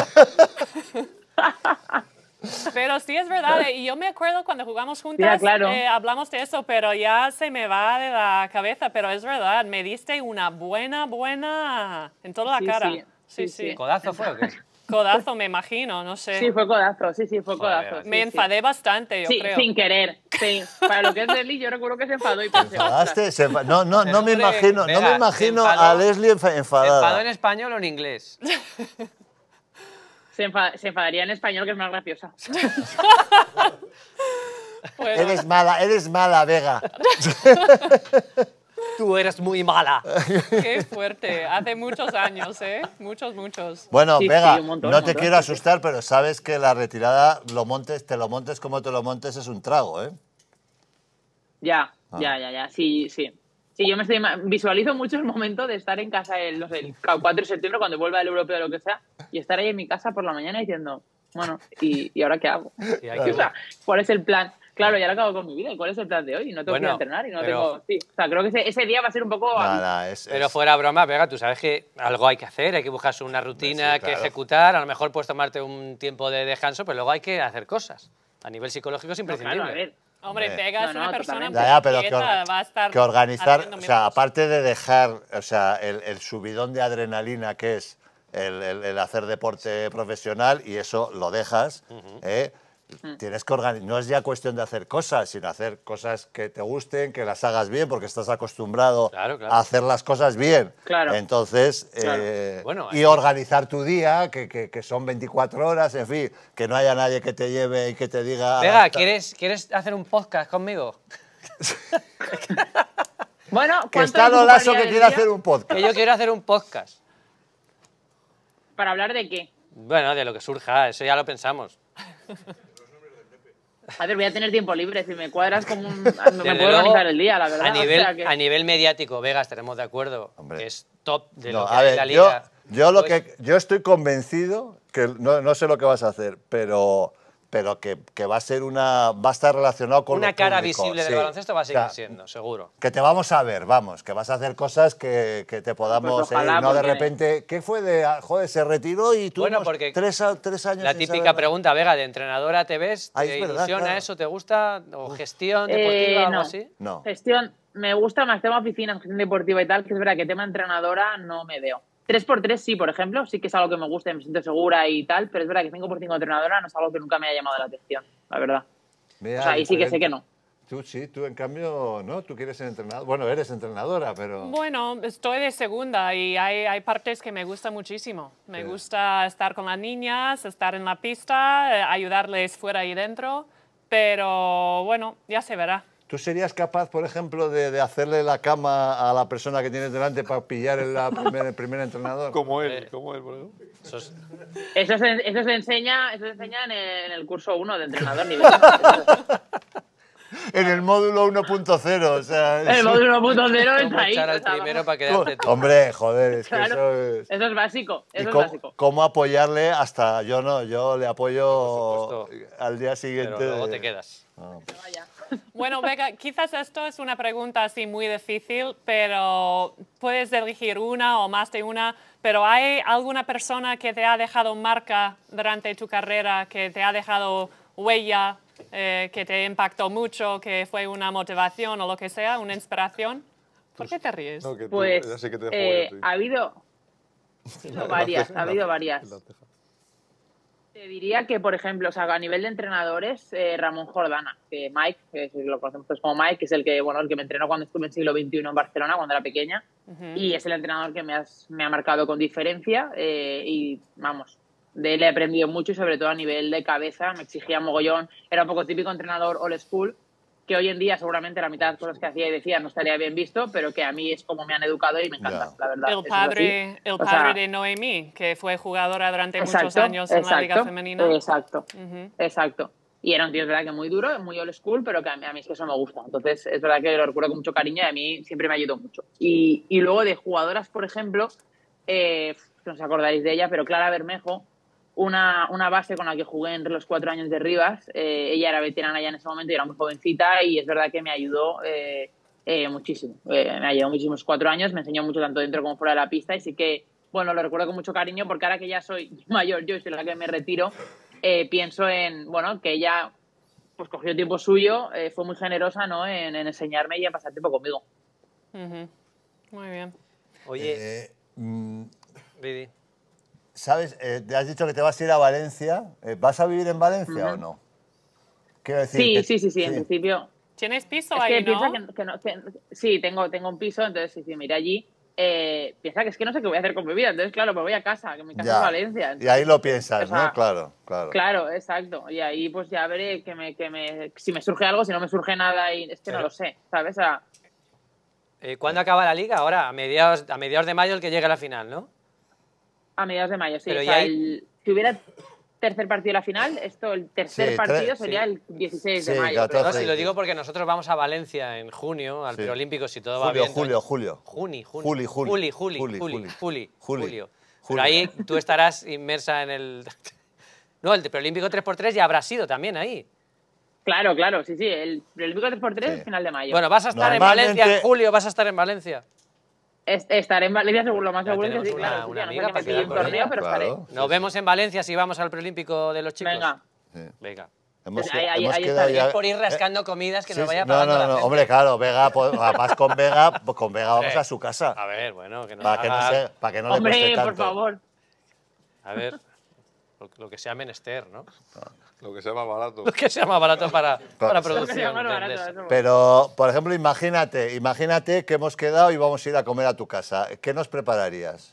Pero sí es verdad, y yo me acuerdo cuando jugamos juntas, Ya, claro. eh, hablamos de eso, pero ya se me va de la cabeza, pero es verdad, me diste una buena, buena en toda la Sí, cara. sí, Sí, sí, sí. sí. ¿Codazo fue o qué? Codazo, me imagino, no sé. Sí, fue codazo, sí, sí, fue Joder, codazo. sí, me sí. enfadé bastante, yo Sí, creo. sin querer. Sí. Para lo que es Leslie, yo recuerdo que se enfadó y pensé, ¿Enfadaste? ostras. Se enfa- No, no, no me Hombre, imagino, no Vega, me se imagino enfadó- a Leslie enfa- ¿Se enfadó enfadada. en español o en inglés? Se, enfa- se enfadaría en español, que es más graciosa. Bueno, Eres mala, eres mala, Vega. Tú eres muy mala. qué fuerte, hace muchos años, ¿eh? Muchos, muchos. Bueno, Sí, Vega, sí, un montón, no un te montón, quiero sí, sí. asustar, pero sabes que la retirada, lo montes, te lo montes como te lo montes, es un trago, ¿eh? Ya, Ah. ya, ya, ya. Sí, sí. Sí, yo me estoy, ima- visualizo mucho el momento de estar en casa el, no sé, el cuatro de septiembre, cuando vuelva el europeo o lo que sea, y estar ahí en mi casa por la mañana diciendo, bueno, ¿y, y ahora qué hago? Y hay que- O sea, ¿cuál es el plan? Claro, ya lo acabo con mi vida. ¿Y cuál es el plan de hoy? No tengo Bueno, que ir a entrenar y no pero- tengo... Sí, o sea, creo que ese, ese día va a ser un poco... Nada, es, Pero es- fuera broma, Vega, tú sabes que algo hay que hacer, hay que buscarse una rutina Sí, que claro. ejecutar, a lo mejor puedes tomarte un tiempo de descanso, pero luego hay que hacer cosas. A nivel psicológico es No, imprescindible. claro, a ver. Hombre, Hombre. Vega es No, una no, persona totalmente. Ya, ya, pero que, inquieta, or- va a estar que organizar, haciendo o mil sea, cosas. aparte de dejar, o sea, el, el subidón de adrenalina que es el, el- el hacer deporte profesional, y eso lo dejas, ¿eh? Tienes que organizar, no es ya cuestión de hacer cosas, sino hacer cosas que te gusten, que las hagas bien, porque estás acostumbrado Claro, claro. a hacer las cosas bien. Claro. Entonces, Claro. eh, Bueno, y hay- organizar tu día, que, que- que son veinticuatro horas, en fin, que no haya nadie que te lleve y que te diga... Vega, hasta- ¿quieres, ¿quieres hacer un podcast conmigo? Bueno, Que ¿cuánto está nos Lolaso ocuparía que del quiere día? hacer un podcast. Que yo quiero hacer un podcast. ¿Para hablar de qué? Bueno, de lo que surja, eso ya lo pensamos. A ver, voy a tener tiempo libre. Si me cuadras como un... Me Desde puedo luego, organizar el día, la verdad. A o nivel, sea que- a nivel mediático, Vega, estaremos de acuerdo, Hombre. que es top de No, lo que a hay en ver, la yo, liga. yo lo Pues, que yo estoy convencido que no, no sé lo que vas a hacer, pero pero que, que va a ser una va a estar relacionado con una lo cara público, visible del sí. baloncesto va a seguir O sea, siendo, seguro. que te vamos a ver, vamos, que vas a hacer cosas que, que te podamos Pues ojalá, eh, no de porque- repente, ¿qué fue de ah, joder, se retiró y tú Bueno, porque tres, a- tres años La sin típica saber pregunta, Vega, de entrenadora, ¿te ves? Ah, ¿Te es verdad, ilusiona claro. eso? ¿Te gusta? ¿O gestión Eh, deportiva o algo no. así? nada? No. Gestión, me gusta más tema oficina, gestión deportiva y tal, que es verdad que tema entrenadora no me veo. tres por tres sí, por ejemplo, sí que es algo que me gusta y me siento segura y tal, pero es verdad que cinco por cinco entrenadora no es algo que nunca me haya llamado la atención, la verdad. Mira, O sea, ahí sí que sé diferente. que no. Tú sí, tú en cambio, no, tú quieres ser entrenador. Bueno, eres entrenadora, pero Bueno, estoy de segunda y hay, hay partes que me gustan muchísimo. Me Sí. gusta estar con las niñas, estar en la pista, eh, ayudarles fuera y dentro, pero bueno, ya se verá. ¿tú serías capaz, por ejemplo, de, de hacerle la cama a la persona que tienes delante para pillar el, la primer, el primer entrenador? Como él, como él, por ejemplo. Eso es- Eso se, eso se enseña, eso se enseña en el, en el curso uno de entrenador nivel uno. En el módulo uno punto cero, o sea... El módulo uno punto cero ¿Cómo está ahí. echar o al sea, primero vamos. para quedarte tú? Hombre, joder, es que Claro, eso es... eso es básico, ¿Y eso es cómo, básico. cómo apoyarle hasta... Yo no, yo le apoyo Por supuesto. al día siguiente. Pero luego de- te quedas. Vaya. Bueno, Vega, quizás esto es una pregunta así muy difícil, pero puedes elegir una o más de una, pero ¿hay alguna persona que te ha dejado marca durante tu carrera, que te ha dejado huella, eh, que te impactó mucho, que fue una motivación o lo que sea, una inspiración? ¿Por qué te ríes? No, que tú, Pues ya sé que te dejo eh, ver, ha habido, ha habido varias, ha habido varias. Te diría que, por ejemplo, o sea, a nivel de entrenadores, eh, Ramón Jordana, que Mike, que lo conocemos todos como Mike, que es el que, bueno, el que me entrenó cuando estuve en siglo veintiuno en Barcelona, cuando era pequeña, Ujú. y es el entrenador que me, has- me ha marcado con diferencia eh, y, vamos, de él he aprendido mucho y sobre todo a nivel de cabeza, me exigía mogollón, era un poco típico entrenador old school, que hoy en día seguramente la mitad de las cosas que hacía y decía no estaría bien visto, pero que a mí es como me han educado y me encanta, Ya. la verdad. El eso es padre, así. el O padre sea, de Noemí, que fue jugadora durante muchos exacto, años en la Liga exacto, Femenina. Exacto, Ujú. exacto. Y era un tío, es verdad, que muy duro, muy old school, pero que a mí, a mí es que eso me gusta. Entonces, es verdad que lo recuerdo con mucho cariño y a mí siempre me ayudó mucho. Y, y luego de jugadoras, por ejemplo, eh, no os acordaréis de ella, pero Clara Bermejo, una, una base con la que jugué entre los cuatro años de Rivas. Eh, ella era veterana ya en ese momento y era muy jovencita y es verdad que me ayudó eh, eh, muchísimo. Eh, me ayudó muchísimos cuatro años, me enseñó mucho tanto dentro como fuera de la pista y sí que, bueno, lo recuerdo con mucho cariño porque ahora que ya soy mayor yo y soy la que me retiro, eh, pienso en, bueno, que ella pues cogió tiempo suyo, eh, fue muy generosa, ¿no?, en, en enseñarme y en pasar tiempo conmigo. Ujú. Muy bien. Oye, Eh, mm, Vidi, ¿sabes? Eh, te has dicho que te vas a ir a Valencia. Eh, ¿Vas a vivir en Valencia Ujú. o no? Quiero decir Sí, que... sí, sí, sí, en principio. ¿Tienes piso Es ahí, que piensa no? que, que no, que- sí, tengo, tengo un piso, entonces sí, sí, me iré allí. Eh, piensa que es que no sé qué voy a hacer con mi vida, entonces claro, me voy a casa, que mi casa es Ya. Valencia. Y ahí lo O piensas, sea, ¿no? Claro, claro. claro, exacto. Y ahí pues ya veré que me, que me, si me surge algo, si no me surge nada, y es que no Pero- lo sé, ¿sabes? O sea, eh, ¿cuándo acaba la liga? Ahora, a mediados, a mediados de mayo el que llega a la final, ¿no? a mediados de mayo, sí. Pero O ¿y sea, ahí? el- si hubiera tercer partido de la final, esto, el tercer Sí, partido tres, sería sí. el dieciséis Sí, de mayo. catorce. creo. No, si lo sí. digo porque nosotros vamos a Valencia en junio, al Sí. preolímpico, si todo va Julio, bien. julio, entonces- julio. Juni, juni. Juli, juli. Juli, juli, Juli, juli, juli. juli, Juli. julio. Pero Julio. ahí tú estarás inmersa en el... No, el preolímpico tres por tres ya habrá sido también ahí. Claro, claro, sí, sí. El, el tres por tres Sí. es final de mayo. Bueno, vas a estar en Normalmente- Valencia en julio, vas a estar en Valencia. Es- estaré en Valencia, seguro, lo más Ya seguro es que tenemos sí, una- claro. Sí, una sí, a no ser amiga que para me pille quedar un con torneo, ella. pero Claro. estaré. Nos vemos en Valencia si vamos al preolímpico de los chicos. Venga. Sí. Venga. Hemos, Ahí- ahí- hemos ahí quedado estaría. ya... Es por ir rascando comidas que Sí, nos vaya sí. No, pagando no, la no, gente. hombre, claro, Vega, pues, además con Vega, pues con Vega vamos Hombre. a su casa. A ver, bueno, que nos Para que no, haga- se, para que no le Hombre, cueste tanto. por favor. A ver, lo, lo que sea menester, ¿no? Lo que sea más barato. Lo que sea más barato para, para sí. Lo que sea producción. más de- barato, de eso. eso. Pero, por ejemplo, imagínate, imagínate que hemos quedado y vamos a ir a comer a tu casa. ¿Qué nos prepararías?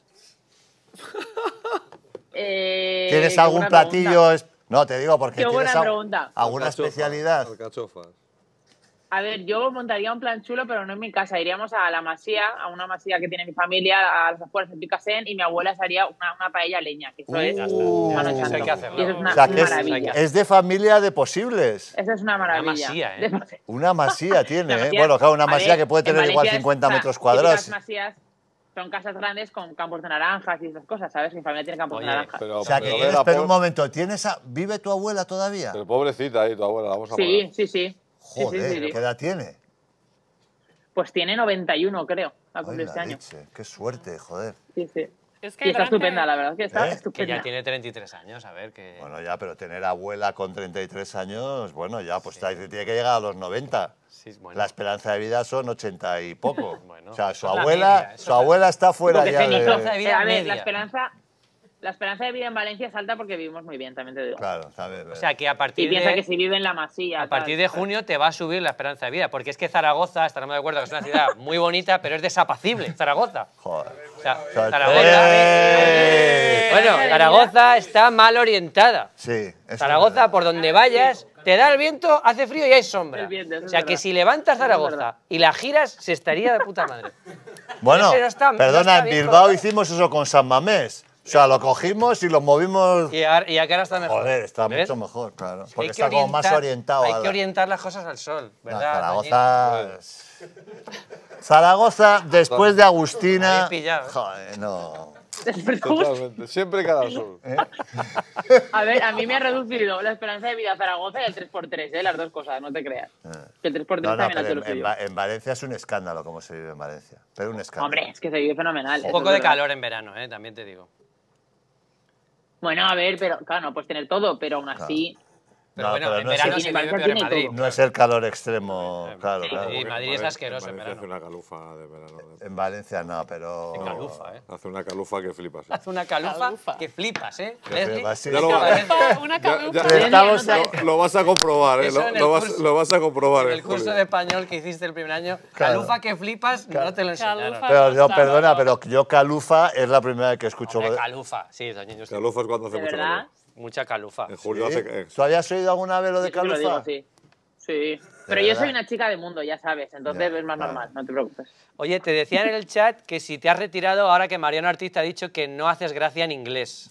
Eh, ¿Tienes qué algún buena platillo? pregunta. es- No, te digo porque Qué tienes buena al- pregunta. alguna Alcachofas, especialidad. Alcachofas. A ver, yo montaría un plan chulo, pero no en mi casa. Iríamos a la masía, a una masía que tiene mi familia, a las afueras de Picasen, y mi abuela se haría una, una paella a leña, que eso es Uh, mano de eso hay santo. que hacerlo. Y eso es una O sea, que es, maravilla. es de familia de posibles. Eso es una maravilla. masía, ¿eh? De- Una masía tiene, La ¿eh? masía- Bueno, claro, una a masía ver, que puede en tener igual Valencia es- cincuenta o sea, metros cuadrados. típicas masías son casas grandes con campos de naranjas y esas cosas, ¿sabes? Mi familia tiene campos Oye, de naranjas. Pero, O sea, que pero tienes, Vega, pero un pobre- momento, ¿tienes a- ¿vive tu abuela todavía? pero pobrecita ahí, tu abuela, la vamos a Sí, pagar. sí, sí. Sí, Joder, sí, sí, sí. ¿qué edad tiene? Pues tiene noventa y uno, creo, a Ay, cumplir la este año. leche, qué suerte, joder. Sí, sí. Es que Y está durante- estupenda, la verdad, que está ¿Eh? Que estupenda. ya tiene treinta y tres años, a ver, que... Bueno, ya, pero tener abuela con treinta y tres años, bueno, ya, pues tiene que llegar a los noventa. Sí, bueno. La esperanza de vida son ochenta y poco. Bueno, o sea, su eso es la abuela, media, eso su es la- abuela está fuera Porque ya se inició- de de... vida Eh, a ver, media. la esperanza, la esperanza de vida en Valencia es alta porque vivimos muy bien, también te digo. Claro, ¿sabes? O sea, que a Y partir piensa de... que si vive en la masía. A partir de junio te va a subir la esperanza de vida, porque es que Zaragoza, estaremos de acuerdo que es una ciudad muy bonita, pero es desapacible, Zaragoza. Joder. O sea, O sea, Zaragoza... ¡eh! Bueno, Zaragoza está mal orientada. Sí. eso es Zaragoza, verdad. por donde vayas, te da el viento, hace frío y hay sombra. El viento, eso O es sea, que verdad. si levantas Eso es verdad. Zaragoza y la giras, se estaría de puta madre. Bueno, Ese no está- no perdona, está en bien Bilbao colocado. hicimos eso con San Mamés. O sea, lo cogimos y lo movimos... Y ahora, y ahora está mejor. Joder, está ¿Ves? mucho mejor, claro. Hay Porque que está como más orientar- orientado Hay a que la- orientar las cosas al sol, No, ¿verdad? Zaragoza... es- Zaragoza, después de Agustina... Habéis pillado, ¿eh? Joder, no... Totalmente. Siempre cara al sur. A ver, a mí me ha reducido la esperanza de vida a Zaragoza y el tres por tres, ¿eh? Las dos cosas, no te creas. Que el tres por tres No, no, también ha pero hecho lo en, en suyo. Va- en Valencia es un escándalo como se vive en Valencia. Pero un escándalo. Hombre, es que se vive fenomenal. Un eso poco es de verdad. calor en verano, ¿eh? También te digo. Bueno, a ver, pero claro, no puedes tener todo, pero aún así Pero No, bueno, pero en no es verano el- se Barça vive peor en tiene Madrid. todo. No es el calor extremo, claro, Sí, claro. sí, Madrid es asqueroso en Valencia verano. hace una calufa de verano. En Valencia no, pero... Qué calufa, ¿eh? Hace una calufa que flipas. ¿eh? Hace una calufa, Calufa. que flipas, ¿eh? Que Leslie, flipas, sí. Ya lo- Calufa, una Ya- calufa. ya- Sí, estamos Leslie, en- anota Lo, lo vas a comprobar, ¿eh? Eso Lo, en el lo vas, curso- lo vas a comprobar. en eh, el curso Julio. de español que hiciste el primer año, Claro. calufa que flipas, no te lo enseñaron. Calufa. Pero yo, Está perdona, bueno. pero yo calufa es la primera vez que escucho... Hombre, calufa, sí, doña Inés, Calufa es cuando hace ¿De mucho verdad? calor. mucha calufa. En julio ¿Sí? hace... eh, ¿Tú habías oído alguna vez lo de Yo sí te lo calufa? digo, sí. Sí. Pero yo verdad? soy una chica de mundo, ya sabes, entonces Ya, es más vale. normal, no te preocupes. Oye, te decían en el chat que si te has retirado ahora que Mariano Ortiz te ha dicho que no haces gracia en inglés.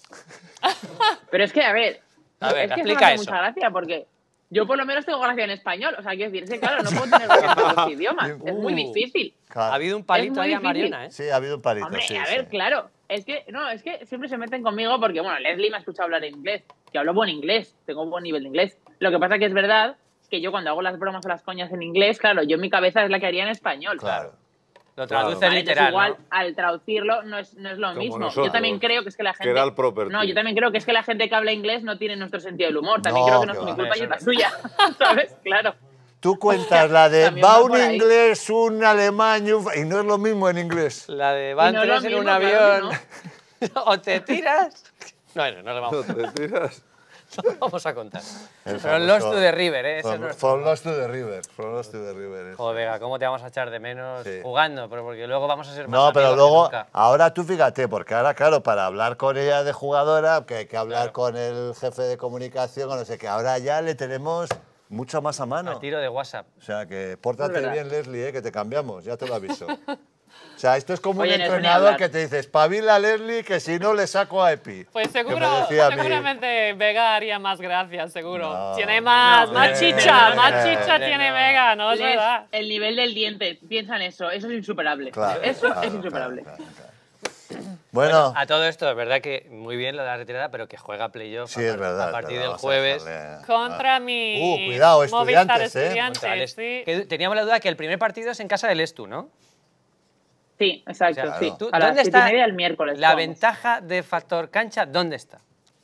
Pero es que, a ver, A ver, es que eso me explica hace eso. mucha gracia porque yo por lo menos tengo gracia en español. O sea, quiero decir, es que claro, no puedo tener gracia en otros idiomas. Es muy Uh. difícil. Claro. Ha habido un Es palito muy ahí a difícil. Mariona, ¿eh? Sí, ha habido un palito, Hombre, sí, a ver, sí. claro. Es que, no, es que siempre se meten conmigo porque, bueno, Leslie me ha escuchado hablar inglés. Que hablo buen inglés, tengo un buen nivel de inglés. Lo que pasa que es verdad que yo cuando hago las bromas o las coñas en inglés, claro, yo en mi cabeza es la que haría en español. Claro. Lo Claro. traduces Vale, entonces literal, igual ¿no? al traducirlo no es, no es lo Como mismo. nosotros, Yo también creo que es que la que gente. era el property. No, yo también creo que es que la gente que habla inglés no tiene nuestro sentido del humor. También No, creo que no que es mi va. culpa y es la Eso suya. ¿Sabes? Claro. Tú cuentas la de También va va un por ahí. inglés, un alemán y, un... y no es lo mismo en inglés. La de Y van no es lo tres en un mismo, claro avión. o te tiras. Bueno, no lo No vamos, te tiras. no lo vamos a contar. El Pero Lost famoso- to the River, ¿eh? Ese es From, nuestro. from Lost to the River. From Lost to the River. es. Joder, Vega, ¿cómo te vamos a echar de menos Sí. jugando? Pero porque luego vamos a ser más No, pero amigos que luego, nunca. ahora tú fíjate, porque ahora, claro, para hablar con ella de jugadora, que hay que hablar Claro. con el jefe de comunicación, o no sé qué, ahora ya le tenemos mucho más a mano. A tiro de WhatsApp. O sea, que pórtate Es verdad. bien, Leslie, eh, que te cambiamos, ya te lo aviso. O sea, esto es como Oye, un no es ni entrenador hablar. que te dice, espabila, Leslie, que si no le saco a Epi. Pues Que me seguro, decía a mí. seguramente Vega haría más gracias, seguro. No. Tiene más, No, más eh, chicha, eh, más eh, chicha eh, tiene no. Vega, ¿no es Les- verdad? el nivel del diente, piensa en eso. Eso es insuperable. Claro, eso claro, es insuperable. claro, claro, claro. Bueno, A todo esto, es verdad que muy bien lo de la retirada, pero que juega playoff sí, a, es par- verdad. a partir pero del vamos a jueves. dejarle- Contra Ah. mi Uh, cuidado, Movistar estudiantes, ¿eh? Estudiantes, Contra el Est- sí. que teníamos la duda que el primer partido es en casa del Estu, ¿no? Sí, exacto, O sea, sí. ¿tú- a las ¿Dónde siete y está media el miércoles. la jugamos. ventaja de factor cancha? ¿Dónde está?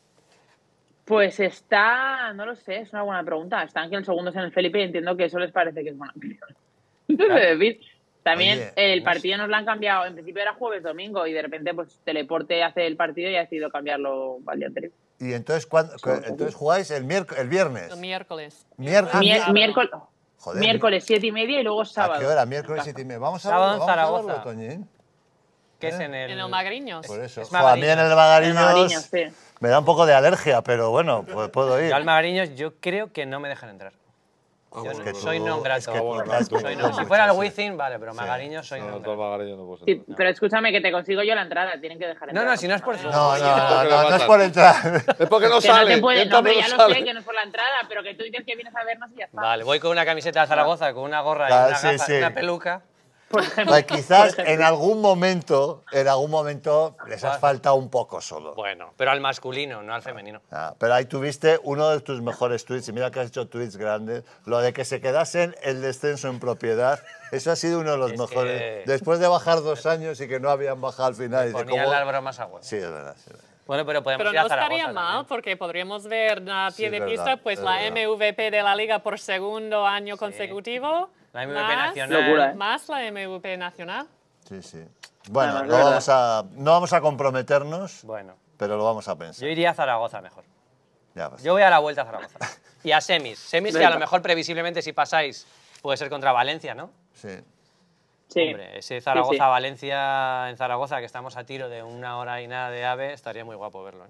Pues está, no lo sé, es una buena pregunta. Están que el segundo es en el Felipe y entiendo que eso les parece que es buena opinión. No sé decir. También Oye, el no partido nos lo han cambiado. En principio era jueves, domingo y de repente pues Teleporte hace el partido y ha decidido cambiarlo al día anterior. Y entonces, ¿cuándo, entonces jugáis el, miérc- el viernes. El miércoles. Mier- ah, Mier- mier- miércoles, Joder, miércoles siete y media y luego ¿A sábado. qué hora? Miércoles siete y media. Vamos a Sábado verlo, en vamos a Zaragoza. verlo, Toñín. Que es ¿Eh? en el... En el Magriños. Por eso. Es Jo, a mí en el El Magariños Magariños, sí. me da un poco de alergia, pero bueno, pues puedo ir. Yo al Magariños yo creo que no me dejan entrar. Ah, Yo bueno, no- pero- soy non es grato. que tú bueno, estás tú- Soy tú- no. tú- Si fuera el sí. Wizzing, vale, pero Magariños soy No, non tú al grato. Magareño no puedes Sí, entrar. pero escúchame que te consigo yo la entrada, tienen que dejar No, entrar. no, si no es por eso. No, no, no, Porque no, le no es matan. por entrar. Es porque no Que no sale. te pueden, entra, no, hombre, pero ya no lo sé sale. que no es por la entrada, pero que tú dices que vienes a vernos y ya está. Vale, voy con una camiseta de Zaragoza, con una gorra y Ah, una, sí, gafa- sí. una peluca. Por ejemplo. Pues quizás Por en ejemplo. algún momento, en algún momento les has faltado un poco solo. Bueno, pero al masculino, no al femenino. Ah, pero ahí tuviste uno de tus mejores tweets, y mira que has hecho tweets grandes, lo de que se quedasen el descenso en propiedad, eso ha sido uno de los Es mejores. que- Después de bajar dos años y que no habían bajado al final. dice, Ponían ¿cómo? las bromas a huevo. Sí, es verdad. Sí, es verdad. Bueno, pero podemos Pero ir a no Zaragoza estaría mal, también. porque podríamos ver a Sí, pie es de verdad, pista pues es la verdad. M V P de la Liga por segundo año consecutivo. La M V P más, nacional. Locura, ¿eh? Más la M V P nacional. Sí, sí. Bueno, No, es no, verdad. vamos a, no vamos a comprometernos, Bueno, pero lo vamos a pensar. yo iría a Zaragoza mejor. Ya pues. Yo voy a la vuelta a Zaragoza. Y a semis. Semis que a Venga. lo mejor previsiblemente si pasáis puede ser contra Valencia, ¿no? Sí. Sí. Hombre, ese Sí, Zaragoza-Valencia en Zaragoza, que estamos a tiro de una hora y nada de AVE, estaría muy guapo verlo. ¿eh?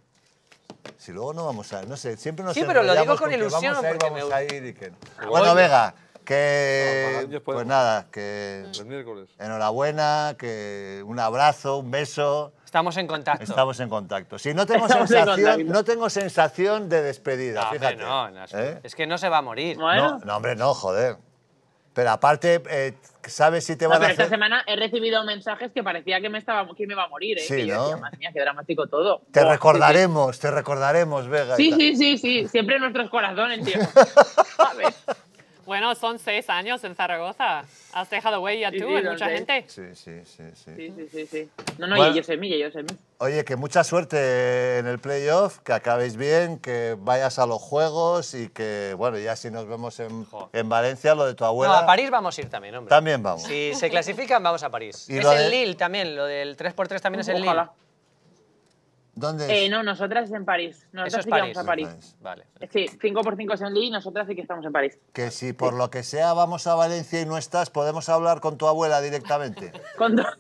Si luego no vamos a, no sé, siempre nos Sí, pero lo digo enrollamos con que ilusión, Vamos a ir, porque vamos me- a ir y que... Oye. Bueno, Vega, No, que... Magallanes Pues podemos. nada, que... El miércoles. Enhorabuena, que un abrazo, un beso. Estamos en contacto. Estamos en contacto. Sí, no tengo Estamos en sensación, contacto. no tengo sensación de despedida, No, hombre, fíjate. no, no, es, ¿Eh? es que no se va a morir. Bueno, No, no, hombre, no, joder. Pero aparte, eh, ¿sabes si te no, van a pero esta hacer...? semana he recibido mensajes que parecía que me, estaba, que me iba a morir. ¿eh? Sí, Que yo ¿no? decía, madre mía, qué dramático todo. Te Buah, recordaremos, te recordaremos, Vega. y Sí, tal. sí, sí, sí, sí. Siempre en nuestros corazones, tío. ¿Sabes? Bueno, son seis años en Zaragoza. Has dejado huella Sí, tú sí, en son mucha seis. gente. Sí, sí, sí, sí. Sí, sí, sí, sí. No, no, Bueno. y yo sé mí, y yo sé mí. Oye, que mucha suerte en el playoff, que acabéis bien, que vayas a los juegos y que, bueno, ya si nos vemos en, en Valencia, lo de tu abuela... No, a París vamos a ir también, hombre. También vamos. Si se clasifican, vamos a París. Y Es lo el de- Lille también, lo del tres por tres también es el Lille. Ojalá. ¿Dónde es? Eh, no, nosotras en París. Eso Nosotras es sí que París. vamos a París. París. Vale. Sí, cinco por cinco es en Lille y nosotras sí que estamos en París. Que si por lo que sea vamos a Valencia y no estás, ¿podemos hablar con tu abuela directamente? Con dos.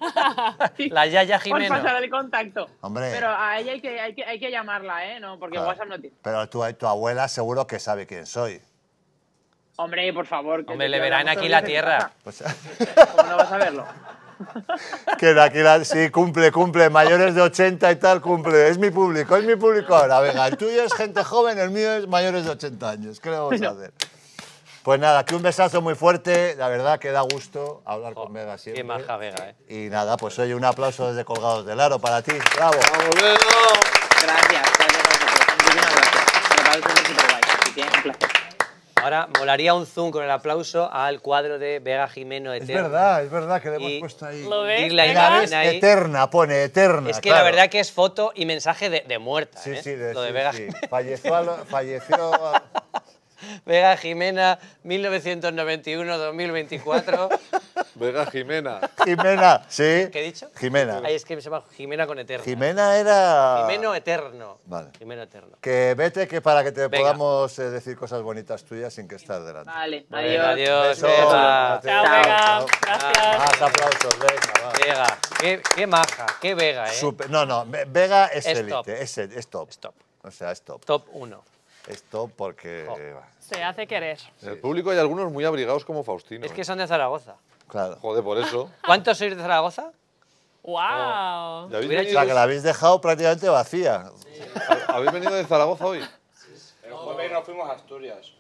La Yaya Por Jimeno. pasar el contacto. Hombre. Pero a ella hay que, hay que, hay que llamarla, ¿eh? No, porque Claro. WhatsApp no tiene. Pero tu, tu abuela seguro que sabe quién soy. Hombre, por favor. que Hombre, te le hablamos verán aquí todos la los días en tierra. Pues, casa. ¿Cómo no vas a verlo? que de aquí la, sí, cumple, cumple. Mayores de ochenta y tal, cumple. Es mi público, es mi público ahora. Venga, el tuyo es gente joven, el mío es mayores de ochenta años. ¿Qué le vamos a hacer? Pues nada, aquí un besazo muy fuerte. La verdad que da gusto hablar con Vega siempre. Qué maja Vega, ¿eh? Y nada, pues oye, un aplauso desde Colgados del Aro para ti. Bravo. ¡Vamos, Vega! Gracias, gracias a vosotros. Muchísimas gracias. Me parece súper guay. Así que un placer. Ahora molaría un zoom con el aplauso al cuadro de Vega Jimeno Es Eterno. verdad, es verdad que le hemos Y- puesto ahí. ¿Lo ves? Y la Venga. imagen Es ahí. eterna, pone eterna. Es que claro. la verdad que es foto y mensaje de, de muerta. Sí, ¿eh? sí, de, Lo de sí, Vega, sí. Falleció, a lo- falleció a- Vega Jimena, mil novecientos noventa y uno a dos mil veinticuatro. Vega Jimena. Jimena, sí. ¿Qué he dicho? Jimena. Ahí es que se llama Jimena con Eterno. Jimena era... Jimeno Eterno. Vale. Jimeno Eterno. Que vete, que para que te Venga. podamos eh, decir cosas bonitas tuyas sin que estés delante. Vale, Venga, adiós. adiós, Beso. Vega. Chao, Chao. Vega. Chao. Gracias. Más aplausos, venga, va. Vega. Qué, qué maja, qué Vega, ¿eh? Super- no, no, Ve- Vega es, Es élite, top. es, es top. Es top. O sea, es top. Top uno. Es top porque... Jo. eh, Se hace querer. En el público hay algunos muy abrigados como Faustino. Es que ¿eh? son de Zaragoza. claro. Joder, por eso. ¿Cuántos sois de Zaragoza? ¡Wow! ¿Ya habéis, Hubiera O venido, sea, que la habéis dejado prácticamente vacía. ¿Habéis venido de Zaragoza hoy? El jueves nos fuimos a Asturias.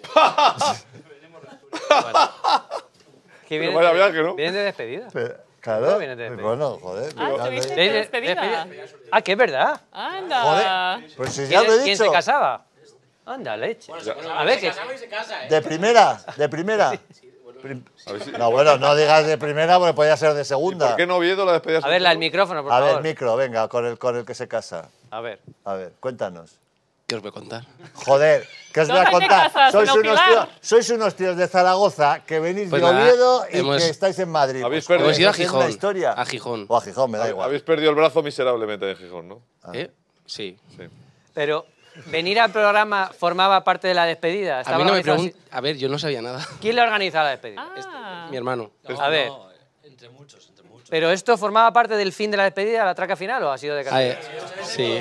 Que Pero vaya viaje, ¿no? Vienen de despedida. Pero, claro, ¿Cómo viene de despedida? bueno, joder. Ah, ya ¿estuviste ves. de despedida? Ah, que es verdad. Anda. Joder, pues si ya ¿Quién, lo he quién dicho. se casaba? Anda, leche. A ver, que... y se casa, ¿eh? De primera, de primera. Prim- A ver, si- No, bueno, no digas de primera porque podía ser de segunda. ¿Por qué no Oviedo la despedida? A ver, la, el micrófono, por A favor. ver, micro, venga, con el, con el que se casa. A ver. A ver, cuéntanos. ¿Qué os voy a contar? Joder, ¿qué os voy a ¿Dónde te contar? casas? Sois ¿En unos, Pilar? tíos, sois unos tíos de Zaragoza que venís Pues de nada, Oviedo y hemos- que estáis en Madrid. Habéis Pues, perdido- Hemos ido a es una Gijón. historia. A Gijón. O a Gijón, me da igual. Habéis perdido el brazo miserablemente de Gijón, ¿no? ¿Eh? Sí. Sí. Pero, ¿venir al programa formaba parte de la despedida? A ¿Estaba mí no me organizado preguntan. A ver, yo no sabía nada. así? ¿Quién le organiza la despedida? Ah. Mi hermano. A ver. ¿Pero esto formaba parte del fin de la despedida, la traca final, o ha sido de Ah, casualidad? eh, sí.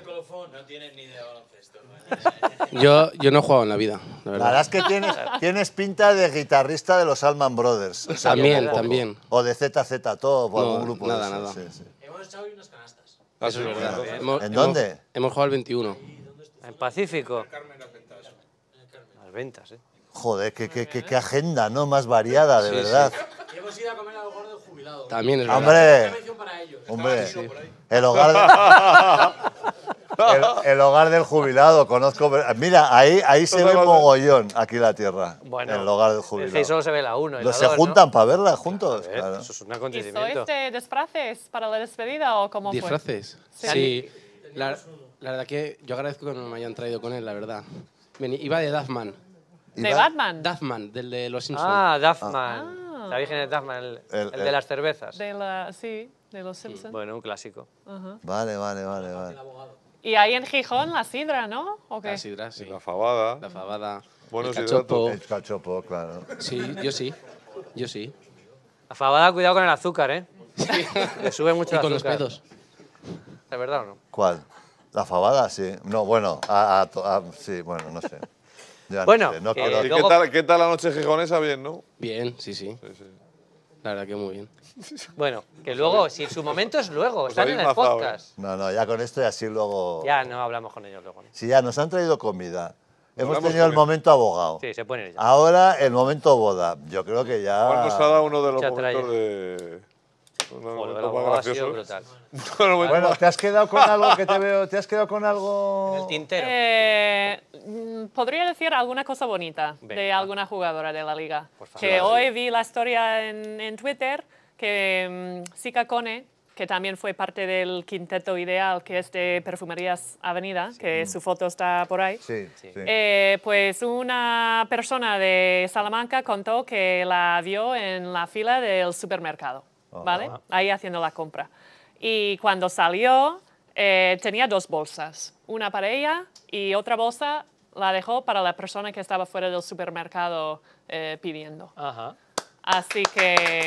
Yo, yo no he jugado en la vida, la La verdad. verdad es que tienes, tienes pinta de guitarrista de los Allman Brothers. O sea, También, un poco. también. O de Z Z Top o No, algún grupo nada, de nada. esos, sí, sí. Ah, Eso sí, es verdad. entonces. Hemos- ¿En hemos- dónde? Hemos jugado el veintiuno. En Pacífico. Las ventas, ¿eh? Joder, qué, qué, qué, qué agenda, ¿no? Más variada, de Sí, verdad. Hemos ido a comer al gordo jubilado. También es verdad. Hombre, Mención para ellos. hombre, el hogar, de- el, el hogar del jubilado, conozco. Mira, ahí, ahí se ve mogollón, aquí la tierra, Bueno, en el hogar del es que jubilado. solo se ve la uno y la ¿Los se dos, ¿no? juntan para verla juntos? Eh, Claro. Eso es un ¿Y acontecimiento. sois de disfraces para la despedida o cómo fue? ¿Disfraces? Sí. Sí. La, la verdad que yo agradezco que no me hayan traído con él, la verdad. Vení- iba de Duffman. ¿De Iba- Batman? Duffman, del de Los Simpsons. Ah, Duffman. La Virgen de Duffman, el, El- el de el- las cervezas. De la, sí, de los Simpsons. Bueno, un clásico. Vale, vale, vale, vale. Y ahí en Gijón la sidra, ¿no? ¿O qué? La sidra, sí. La fabada. La fabada. Buenos el cachopo. El cachopo, claro. Sí, yo sí. Yo sí. La fabada, cuidado con el azúcar, ¿eh? Le sube mucho Y el con los azúcar. pedos. ¿Es verdad o no? ¿Cuál? ¿La fabada? Sí. No, bueno, a, a to- a- sí, bueno, no sé. Ya no Bueno, sé, no que- quiero- ¿Y Luego- qué, tal, qué tal la noche gijonesa? Bien, ¿no? Bien, sí, sí. Sí, sí. La verdad que muy bien. Bueno, que luego, si su momento es luego, están habéis en el mazado, podcast. No, no, ya con esto y así luego... Ya no hablamos con ellos luego. ¿no? Si ya nos han traído comida, hemos Hablamos tenido el con él. momento abogado. Sí, se pueden ir ya. Ahora el momento boda. Yo creo que Juan nos ha ya... dado uno de los Ya momentos trae. de... uno de los Joder, el momentos más abogado ha sido graciosos. brutal. No, no, Bueno, ¿te has quedado con algo que te veo? ¿Te has quedado con algo...? El tintero. Eh, mm, podría decir alguna cosa bonita de Venga. alguna jugadora de la liga. Por favor. Que hoy vi la historia en, en Twitter que mm, Sika Kone que también fue parte del quinteto ideal, que es de Perfumerías Avenida, que su foto está por ahí. Sí, sí. Eh, pues una persona de Salamanca contó que la vio en la fila del supermercado, ¿vale? Ahí haciendo la compra. Y cuando salió, eh, tenía dos bolsas, una para ella y otra bolsa la dejó para la persona que estaba fuera del supermercado eh, pidiendo. Ajá. Así que...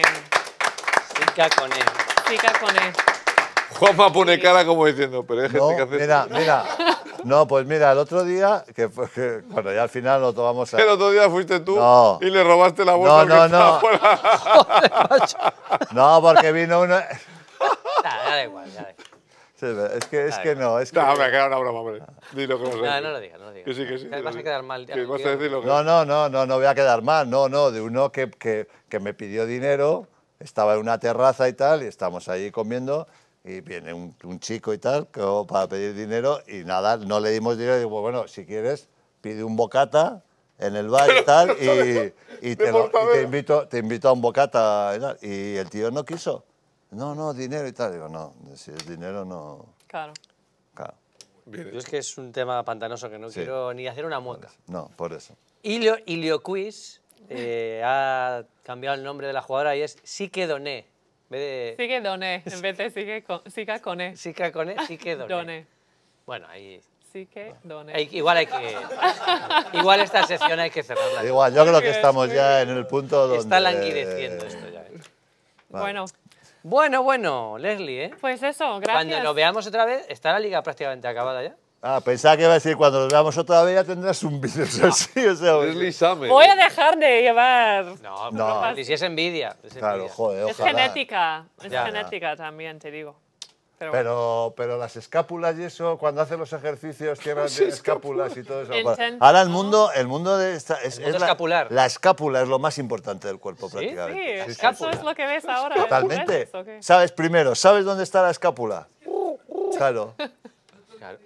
Sica con él. Sica con él. Juanma pone cara como diciendo, pero hay gente No, que hace... mira, mira. No, pues mira, el otro día, que, fue- que bueno, ya al final lo tomamos a... El otro día fuiste tú No. y le robaste la bolsa No, al que no, estaba no. fuera. No, porque vino una... Nah, ya da igual, ya da igual. Sí, es que, es que no, es que... No, me queda una broma, hombre. Dilo que no sé. No, no lo digas, no lo digas. Que sí, que sí. Vas que a sí. quedar mal. Que vas a decir lo que... No, no, no, no, no voy a quedar mal, no, no, de uno que, que, que me pidió dinero, estaba en una terraza y tal, y estamos ahí comiendo, y viene un, un chico y tal, que, para pedir dinero, y nada, no le dimos dinero, y digo, bueno, si quieres, pide un bocata en el bar y tal, y, y te, lo- y te, invito, te invito a un bocata y tal. Y el tío no quiso, no, no, dinero y tal, digo, no, si es dinero, no, Claro. claro, Yo es que es un tema pantanoso que no Sí. quiero ni hacer una mueca. no, por eso. Ilio, Ilio Quiz eh, ha cambiado el nombre de la jugadora y es Sique Doné. En vez de Sigue Doné, en vez de sigue con, siga con E. Sica con E, Sique Doné. Doné. Bueno, ahí... Sigue Doné. hay- igual hay que... igual esta sección hay que cerrarla. Igual, yo creo que bien, estamos muy ya en el punto donde... Está languideciendo esto ya. ¿eh? Bueno, Bueno, bueno, Leslie, ¿eh? pues eso, gracias. Cuando nos veamos otra vez, ¿está la liga prácticamente acabada ya? Ah, pensaba que iba a decir, cuando nos veamos otra vez ya tendrás un bíceps así, o sea... Leslie Summer. Voy a dejar de llevar... No, No. no. Si es envidia. Es Claro, envidia. joder, Es ojalá. genética, es Ya. genética también, te digo. Pero, bueno. Pero, pero las escápulas y eso, cuando hacen los ejercicios, cierran de escápulas y todo eso. Intento- Ahora el mundo, el mundo de esta, es, El mundo es la, escapular. la escápula es lo más importante del cuerpo ¿Sí? prácticamente. Sí, Sí, sí, eso es lo que ves ahora. Totalmente. ¿Ves o qué? ¿Sabes primero? ¿Sabes dónde está la escápula? Claro. Claro.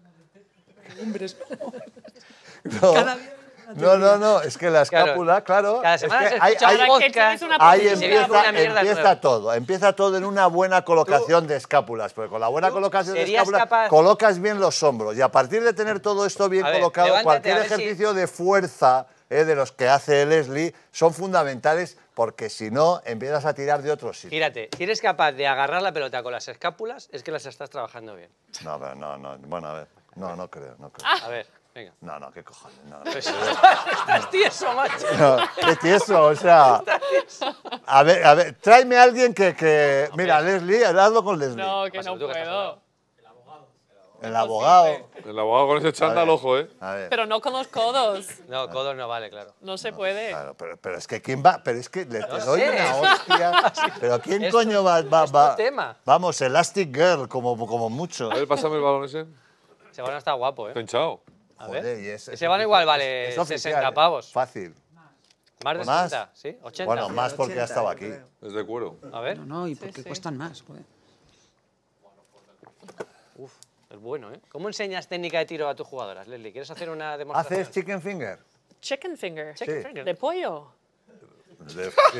Hombres. No, no, no, no, es que la escápula, claro. Cada es semana que se hay- escucha hay- un Ahora que podcast. tienes una Ahí posición- se viene empieza, una mierda empieza nueva. todo, empieza todo en una buena colocación de escápulas, porque con la buena colocación de serías escápulas capaz- colocas bien los hombros y a partir de tener todo esto bien A ver, colocado, levántate, cualquier a ver si- ejercicio de fuerza eh, de los que hace Leslie son fundamentales porque si no empiezas a tirar de otros sitios. Gírate, si eres capaz de agarrar la pelota con las escápulas, es que las estás trabajando bien. No, pero no, no, bueno, a ver, no, no creo, no creo. A ver, venga. No, no, qué cojones, no. Pues, estás tieso, macho. No, qué tieso, o sea. A ver, a ver, tráeme a alguien que, que mira, Leslie, hazlo con Leslie. No, que Pasa no tú, que estás puedo. El abogado. El abogado con ese chándal, ojo, ¿eh? A ver. Pero no con los codos. No, codos no vale, claro. No se puede. Claro, pero, pero es que quién va, pero es que le te doy sé. una hostia. Pero quién Es tu- coño va, va, es tu va- tema. Vamos, Elastic Girl, como, como mucho. A ver, pásame el balón ese. Ese balón está guapo, Está ¿eh? hinchado. A ver. Joder, y es- Ese balón igual vale es- es oficial, sesenta ¿eh? pavos. Fácil. Más de ¿Más? sesenta, ¿sí? ochenta. Bueno, más porque ya ochenta, estaba yo aquí. creo. Es de cuero. A ver. No, no, ¿y por qué sí. cuestan más? Joder. Uf, es bueno, ¿eh? ¿Cómo enseñas técnica de tiro a tus jugadoras, Leslie? ¿Quieres hacer una demostración? ¿Haces chicken finger? Chicken finger. Chicken Sí. finger. De pollo. De, sí.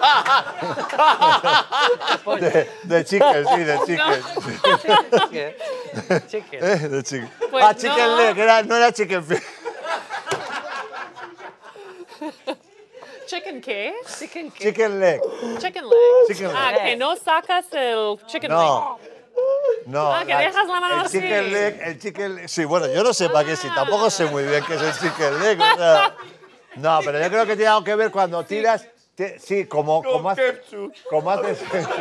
de, de chicken, sí, de chicken. Chicken. Chicken. Eh, de chicken. Pues ah, chicken no. leg, era, no era chicken finger. ¿Chicken qué? Chicken qué? Chicken leg. Chicken leg. Chicken Ah, leg. que no sacas el chicken leg. No. No. Ah, que dejas la mano el así. chicken leg, el chicken leg. Sí, bueno, yo no sé para qué, sí, tampoco sé muy bien qué es el chicken leg. o sea. No, pero yo creo que tiene algo que ver cuando tiras. ti- Sí, como, como, haces, como haces.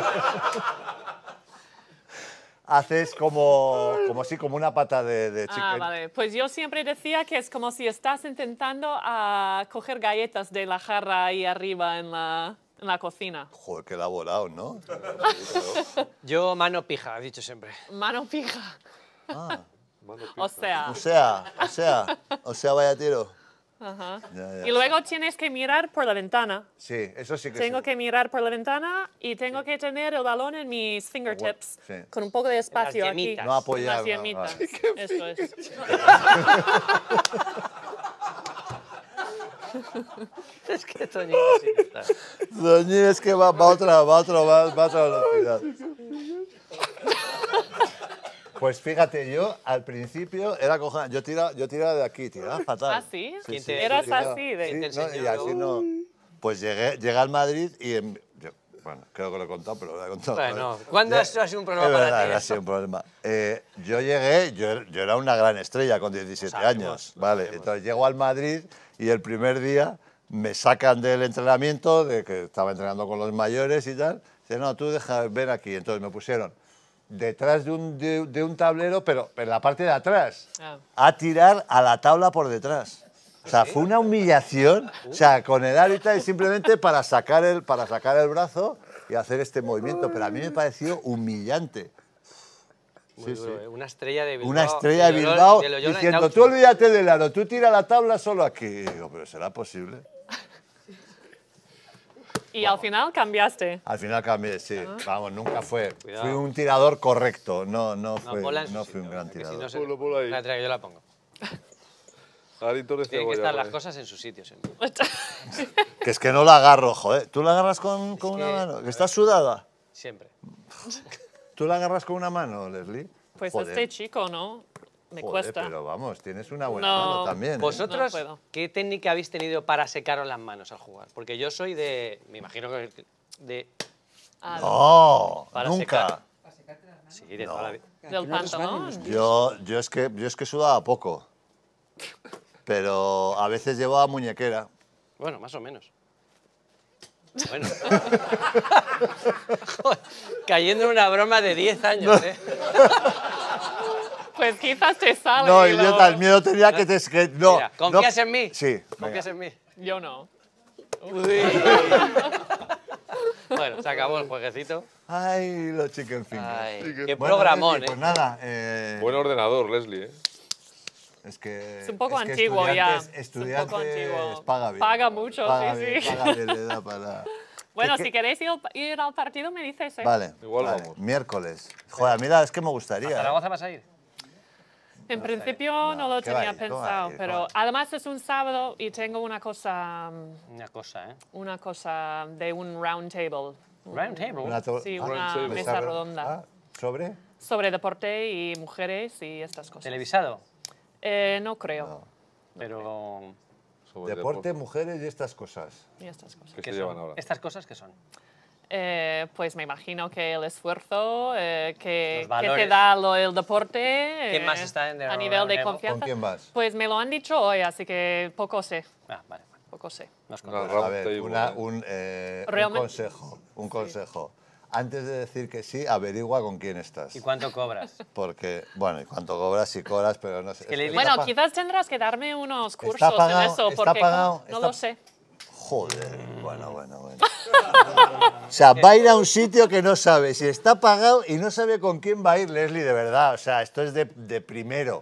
haces como, como sí, como una pata de, de chicken. Ah, vale. Pues yo siempre decía que es como si estás intentando a coger galletas de la jarra ahí arriba en la, en la cocina. Joder, qué elaborado, ¿no? Yo mano pija, he dicho siempre. Mano fija. Ah, O sea. o sea, o sea, o sea, vaya tiro. Ajá. Ya, ya. Y luego tienes que mirar por la ventana. Sí, eso sí que Tengo sí. que mirar por la ventana y tengo que tener el balón en mis fingertips Sí. con un poco de espacio aquí. yemitas. No apoyar, Las no, yemitas. vale. Eso es. Es que Toñín sí está. Toñín es que va, va, a otra, va, a otra, va, va a otra velocidad. Pues fíjate, yo al principio era coja, yo tiraba, yo tiraba de aquí, tiraba fatal. ¿Ah, sí? ¿Quién te- Eras tiraba. así de- Sí, te no, enseñó? y así no. Pues llegué, llegué al Madrid y, en- yo- bueno, creo que lo he contado, pero lo he contado. Bueno, ¿cuándo Ya- ha sido un problema es para verdad, ti ha eso? sido un problema. Eh, yo llegué, yo, yo era una gran estrella con diecisiete Sabemos, años, lo vale. sabemos. Entonces llego al Madrid y el primer día me sacan del entrenamiento, de que estaba entrenando con los mayores y tal. Dicen, no, tú deja, ven aquí. Entonces me pusieron detrás de un, de, de un tablero, pero en la parte de atrás, Ah. a tirar a la tabla por detrás. O sea, fue una humillación, o sea, con el árbitro y simplemente para sacar, el, para sacar el brazo y hacer este movimiento, pero a mí me pareció humillante. Muy Sí, duro, sí. ¿eh? Una estrella de Bilbao. Una estrella de Loyola- Bilbao de Loyola diciendo, Inauchi. tú olvídate del aro, tú tira la tabla solo aquí. Y digo, pero ¿será posible? Y al final cambiaste. Al final cambié, sí. Vamos, nunca fue. Cuidado. Fui un tirador correcto, no, no, No, fue, ponla en su no sitio, fui un gran porque si tirador. no se- Ponlo por ahí. La traigo, yo la pongo. Aritos de Tienen que cebolla, estar las por ahí. cosas en su sitio siempre. Que es que no la agarro, joder. ¿Tú la agarras con, con Es una que- mano? ¿Que estás sudada? Siempre. ¿Tú la agarras con una mano, Leslie? Pues Joder, este chico, ¿no? Me joder, cuesta. pero vamos, tienes una buena No. mano también. ¿eh? ¿Vosotros No puedo. qué técnica habéis tenido para secaros las manos al jugar? Porque yo soy de... Me imagino que... De, Ah, No, Para nunca. sí, de toda la vida. del pantalón. Yo, yo, es que, yo es que sudaba poco. Pero a veces llevaba muñequera. Bueno, más o menos. Bueno. Joder, cayendo en una broma de diez años, ¿eh? Pues quizás te sale. No, y idiota, luego- el miedo tenía que te... Que, no, Mira, ¿confías no- en mí? Sí. ¿Confías venga. en mí? Yo no. Uy. Bueno, se acabó el jueguecito. Ay, los chicken fingers. Ay, Chicken- qué Bueno, programón, Leslie, ¿eh? Pues nada, eh, Buen ordenador, Leslie, ¿eh? es que... Es un poco que antiguo ya. estudiantes- Es un poco Estudiantes antiguo. paga bien. Paga mucho, Paga sí, bien, sí. paga bien, le da para... Bueno, ¿Qué- si qué? queréis ir, ir al partido, me dices, ¿eh? Vale, Igual vale, vamos. miércoles. Joder, mira, es que me gustaría. ¿A ¿eh? Zaragoza vas a ir? En principio no, lo ¿qué va a tenía ir? ¿Cómo va a pensado, ir? pero ¿Cómo va además es un sábado y tengo una cosa, mm, Una cosa, ¿eh? una cosa de un round table. Round table. Una to- Sí, ah, una table. mesa ro- redonda. ah, ¿Sobre? Sobre deporte y mujeres y estas cosas. Televisado. Eh, no creo. No. Pero... Sobre Deporte, mujeres y estas cosas. Y estas cosas. ¿Qué ¿qué se son? llevan ahora? ¿Estas cosas qué son? Eh, pues me imagino que el esfuerzo eh, que, Los que te valores. da lo, el deporte ¿Quién eh, más está en el a nivel round de table? confianza. ¿Con quién vas? Pues me lo han dicho hoy, así que poco sé, Ah, vale, vale. poco sé. Nos Una contamos. A round ver, table, una- ¿eh? un, eh, un Realmente- consejo, un consejo. Antes de decir que sí, averigua con quién estás. ¿Y cuánto cobras? Porque, bueno, ¿y cuánto cobras? Si cobras, pero no sé. que le- Está Bueno, pa- quizás tendrás que darme unos Está cursos pagado, en eso, está porque pagado, no está- lo sé. Joder, bueno, bueno, bueno. O sea, va a ir a un sitio que no sabe si está pagado y no sabe con quién va a ir, Leslie, de verdad. O sea, esto es de, de primero.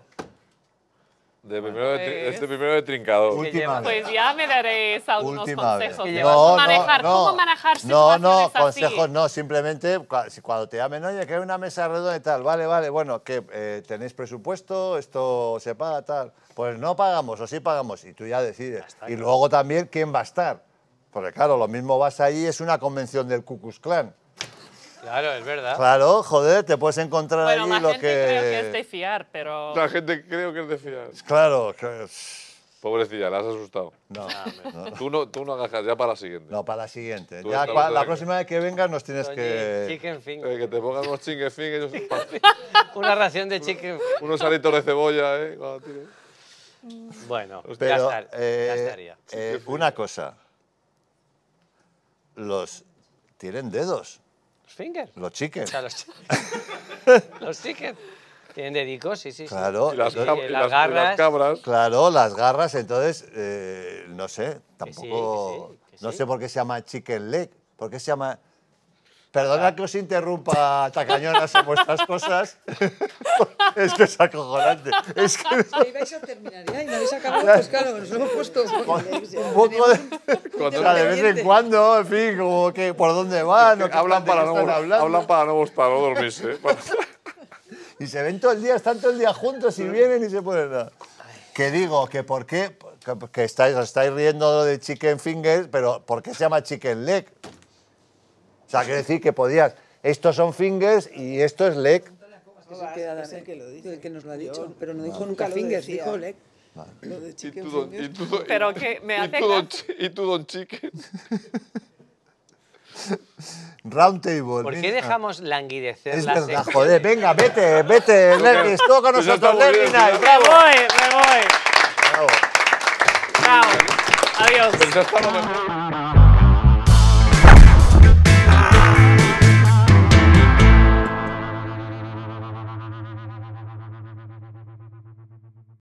De primero de, tri- Pues- este primero de trincador. Última vez. Pues ya me daréis algunos Última vez. consejos de No, cómo no, manejar, no. cómo manejar No, situaciones no, así. consejos no, simplemente cua- si cuando te llamen, oye, que hay una mesa redonda y tal, vale, vale, bueno, que eh, tenéis presupuesto, esto se paga, tal. Pues no pagamos o sí pagamos y tú ya decides. Y luego también quién va a estar. Porque claro, lo mismo vas allí, es una convención del Ku Klux Klan. Claro, es verdad. Claro, joder, te puedes encontrar Bueno, allí la lo gente que... creo que es de fiar, pero... La gente creo que es de fiar. Claro, que... Pobrecilla, la has asustado. No, no, Tú no, tú no hagas ya para la siguiente. no, para la siguiente. Tú Ya estás cua- loco la de próxima vez que vengas nos tienes Oye, que... Chicken Eh, finger. que te pongan unos chingue fin, ellos Una ración de chicken finger. unos alitos de cebolla, ¿eh? Cuando tires. Bueno, ya, Pero, estar- eh, ya estaría. eh, una cosa. Los... Tienen dedos, ¿Los fingers? los chicken. O sea, los, chi- los chicken. Tienen dedicos, sí, sí. sí. Claro, Y las, entonces- cab- y y las las- y las garras. cabras. claro, las garras, entonces, eh, no sé, sí, tampoco... que sí, que No sí. sé por qué se llama chicken leg, por qué se llama... Perdona que os interrumpa, tacañonas, en vuestras cosas. Es que es acojonante. Es que Ahí vais a terminar ya y no habéis acabado, pues claro, nos hemos puesto un poco de... Cuando- O sea, de vez en cuando, en fin, como que por dónde van, o qué hablan, plan de para qué no, están hablando. hablan para no, para no dormirse. ¿eh? Para- Y se ven todo el día, están todo el día juntos y vienen y se ponen a... Que digo, que por qué... que, que estáis, os estáis riendo de chicken fingers, pero ¿por qué se llama chicken leg? O sea, quiere decir que podías, estos son fingers y esto es leg. Es el que lo dice, el que nos lo ha dicho, pero no dijo nunca fingers, dijo leg. Lo de chicken fingers. Pero que me hace ¿Y tú, don, ¿Y tú, don Chicken? Round table. ¿Por qué dejamos languidecer Es la verdad, sección? joder, venga, vete, vete, Lernis, todo con Pues ya nosotros, está muy Lernis, bien, Me bravo. voy, me voy. Bravo. Chao. Adiós. Pues ya está lo mejor.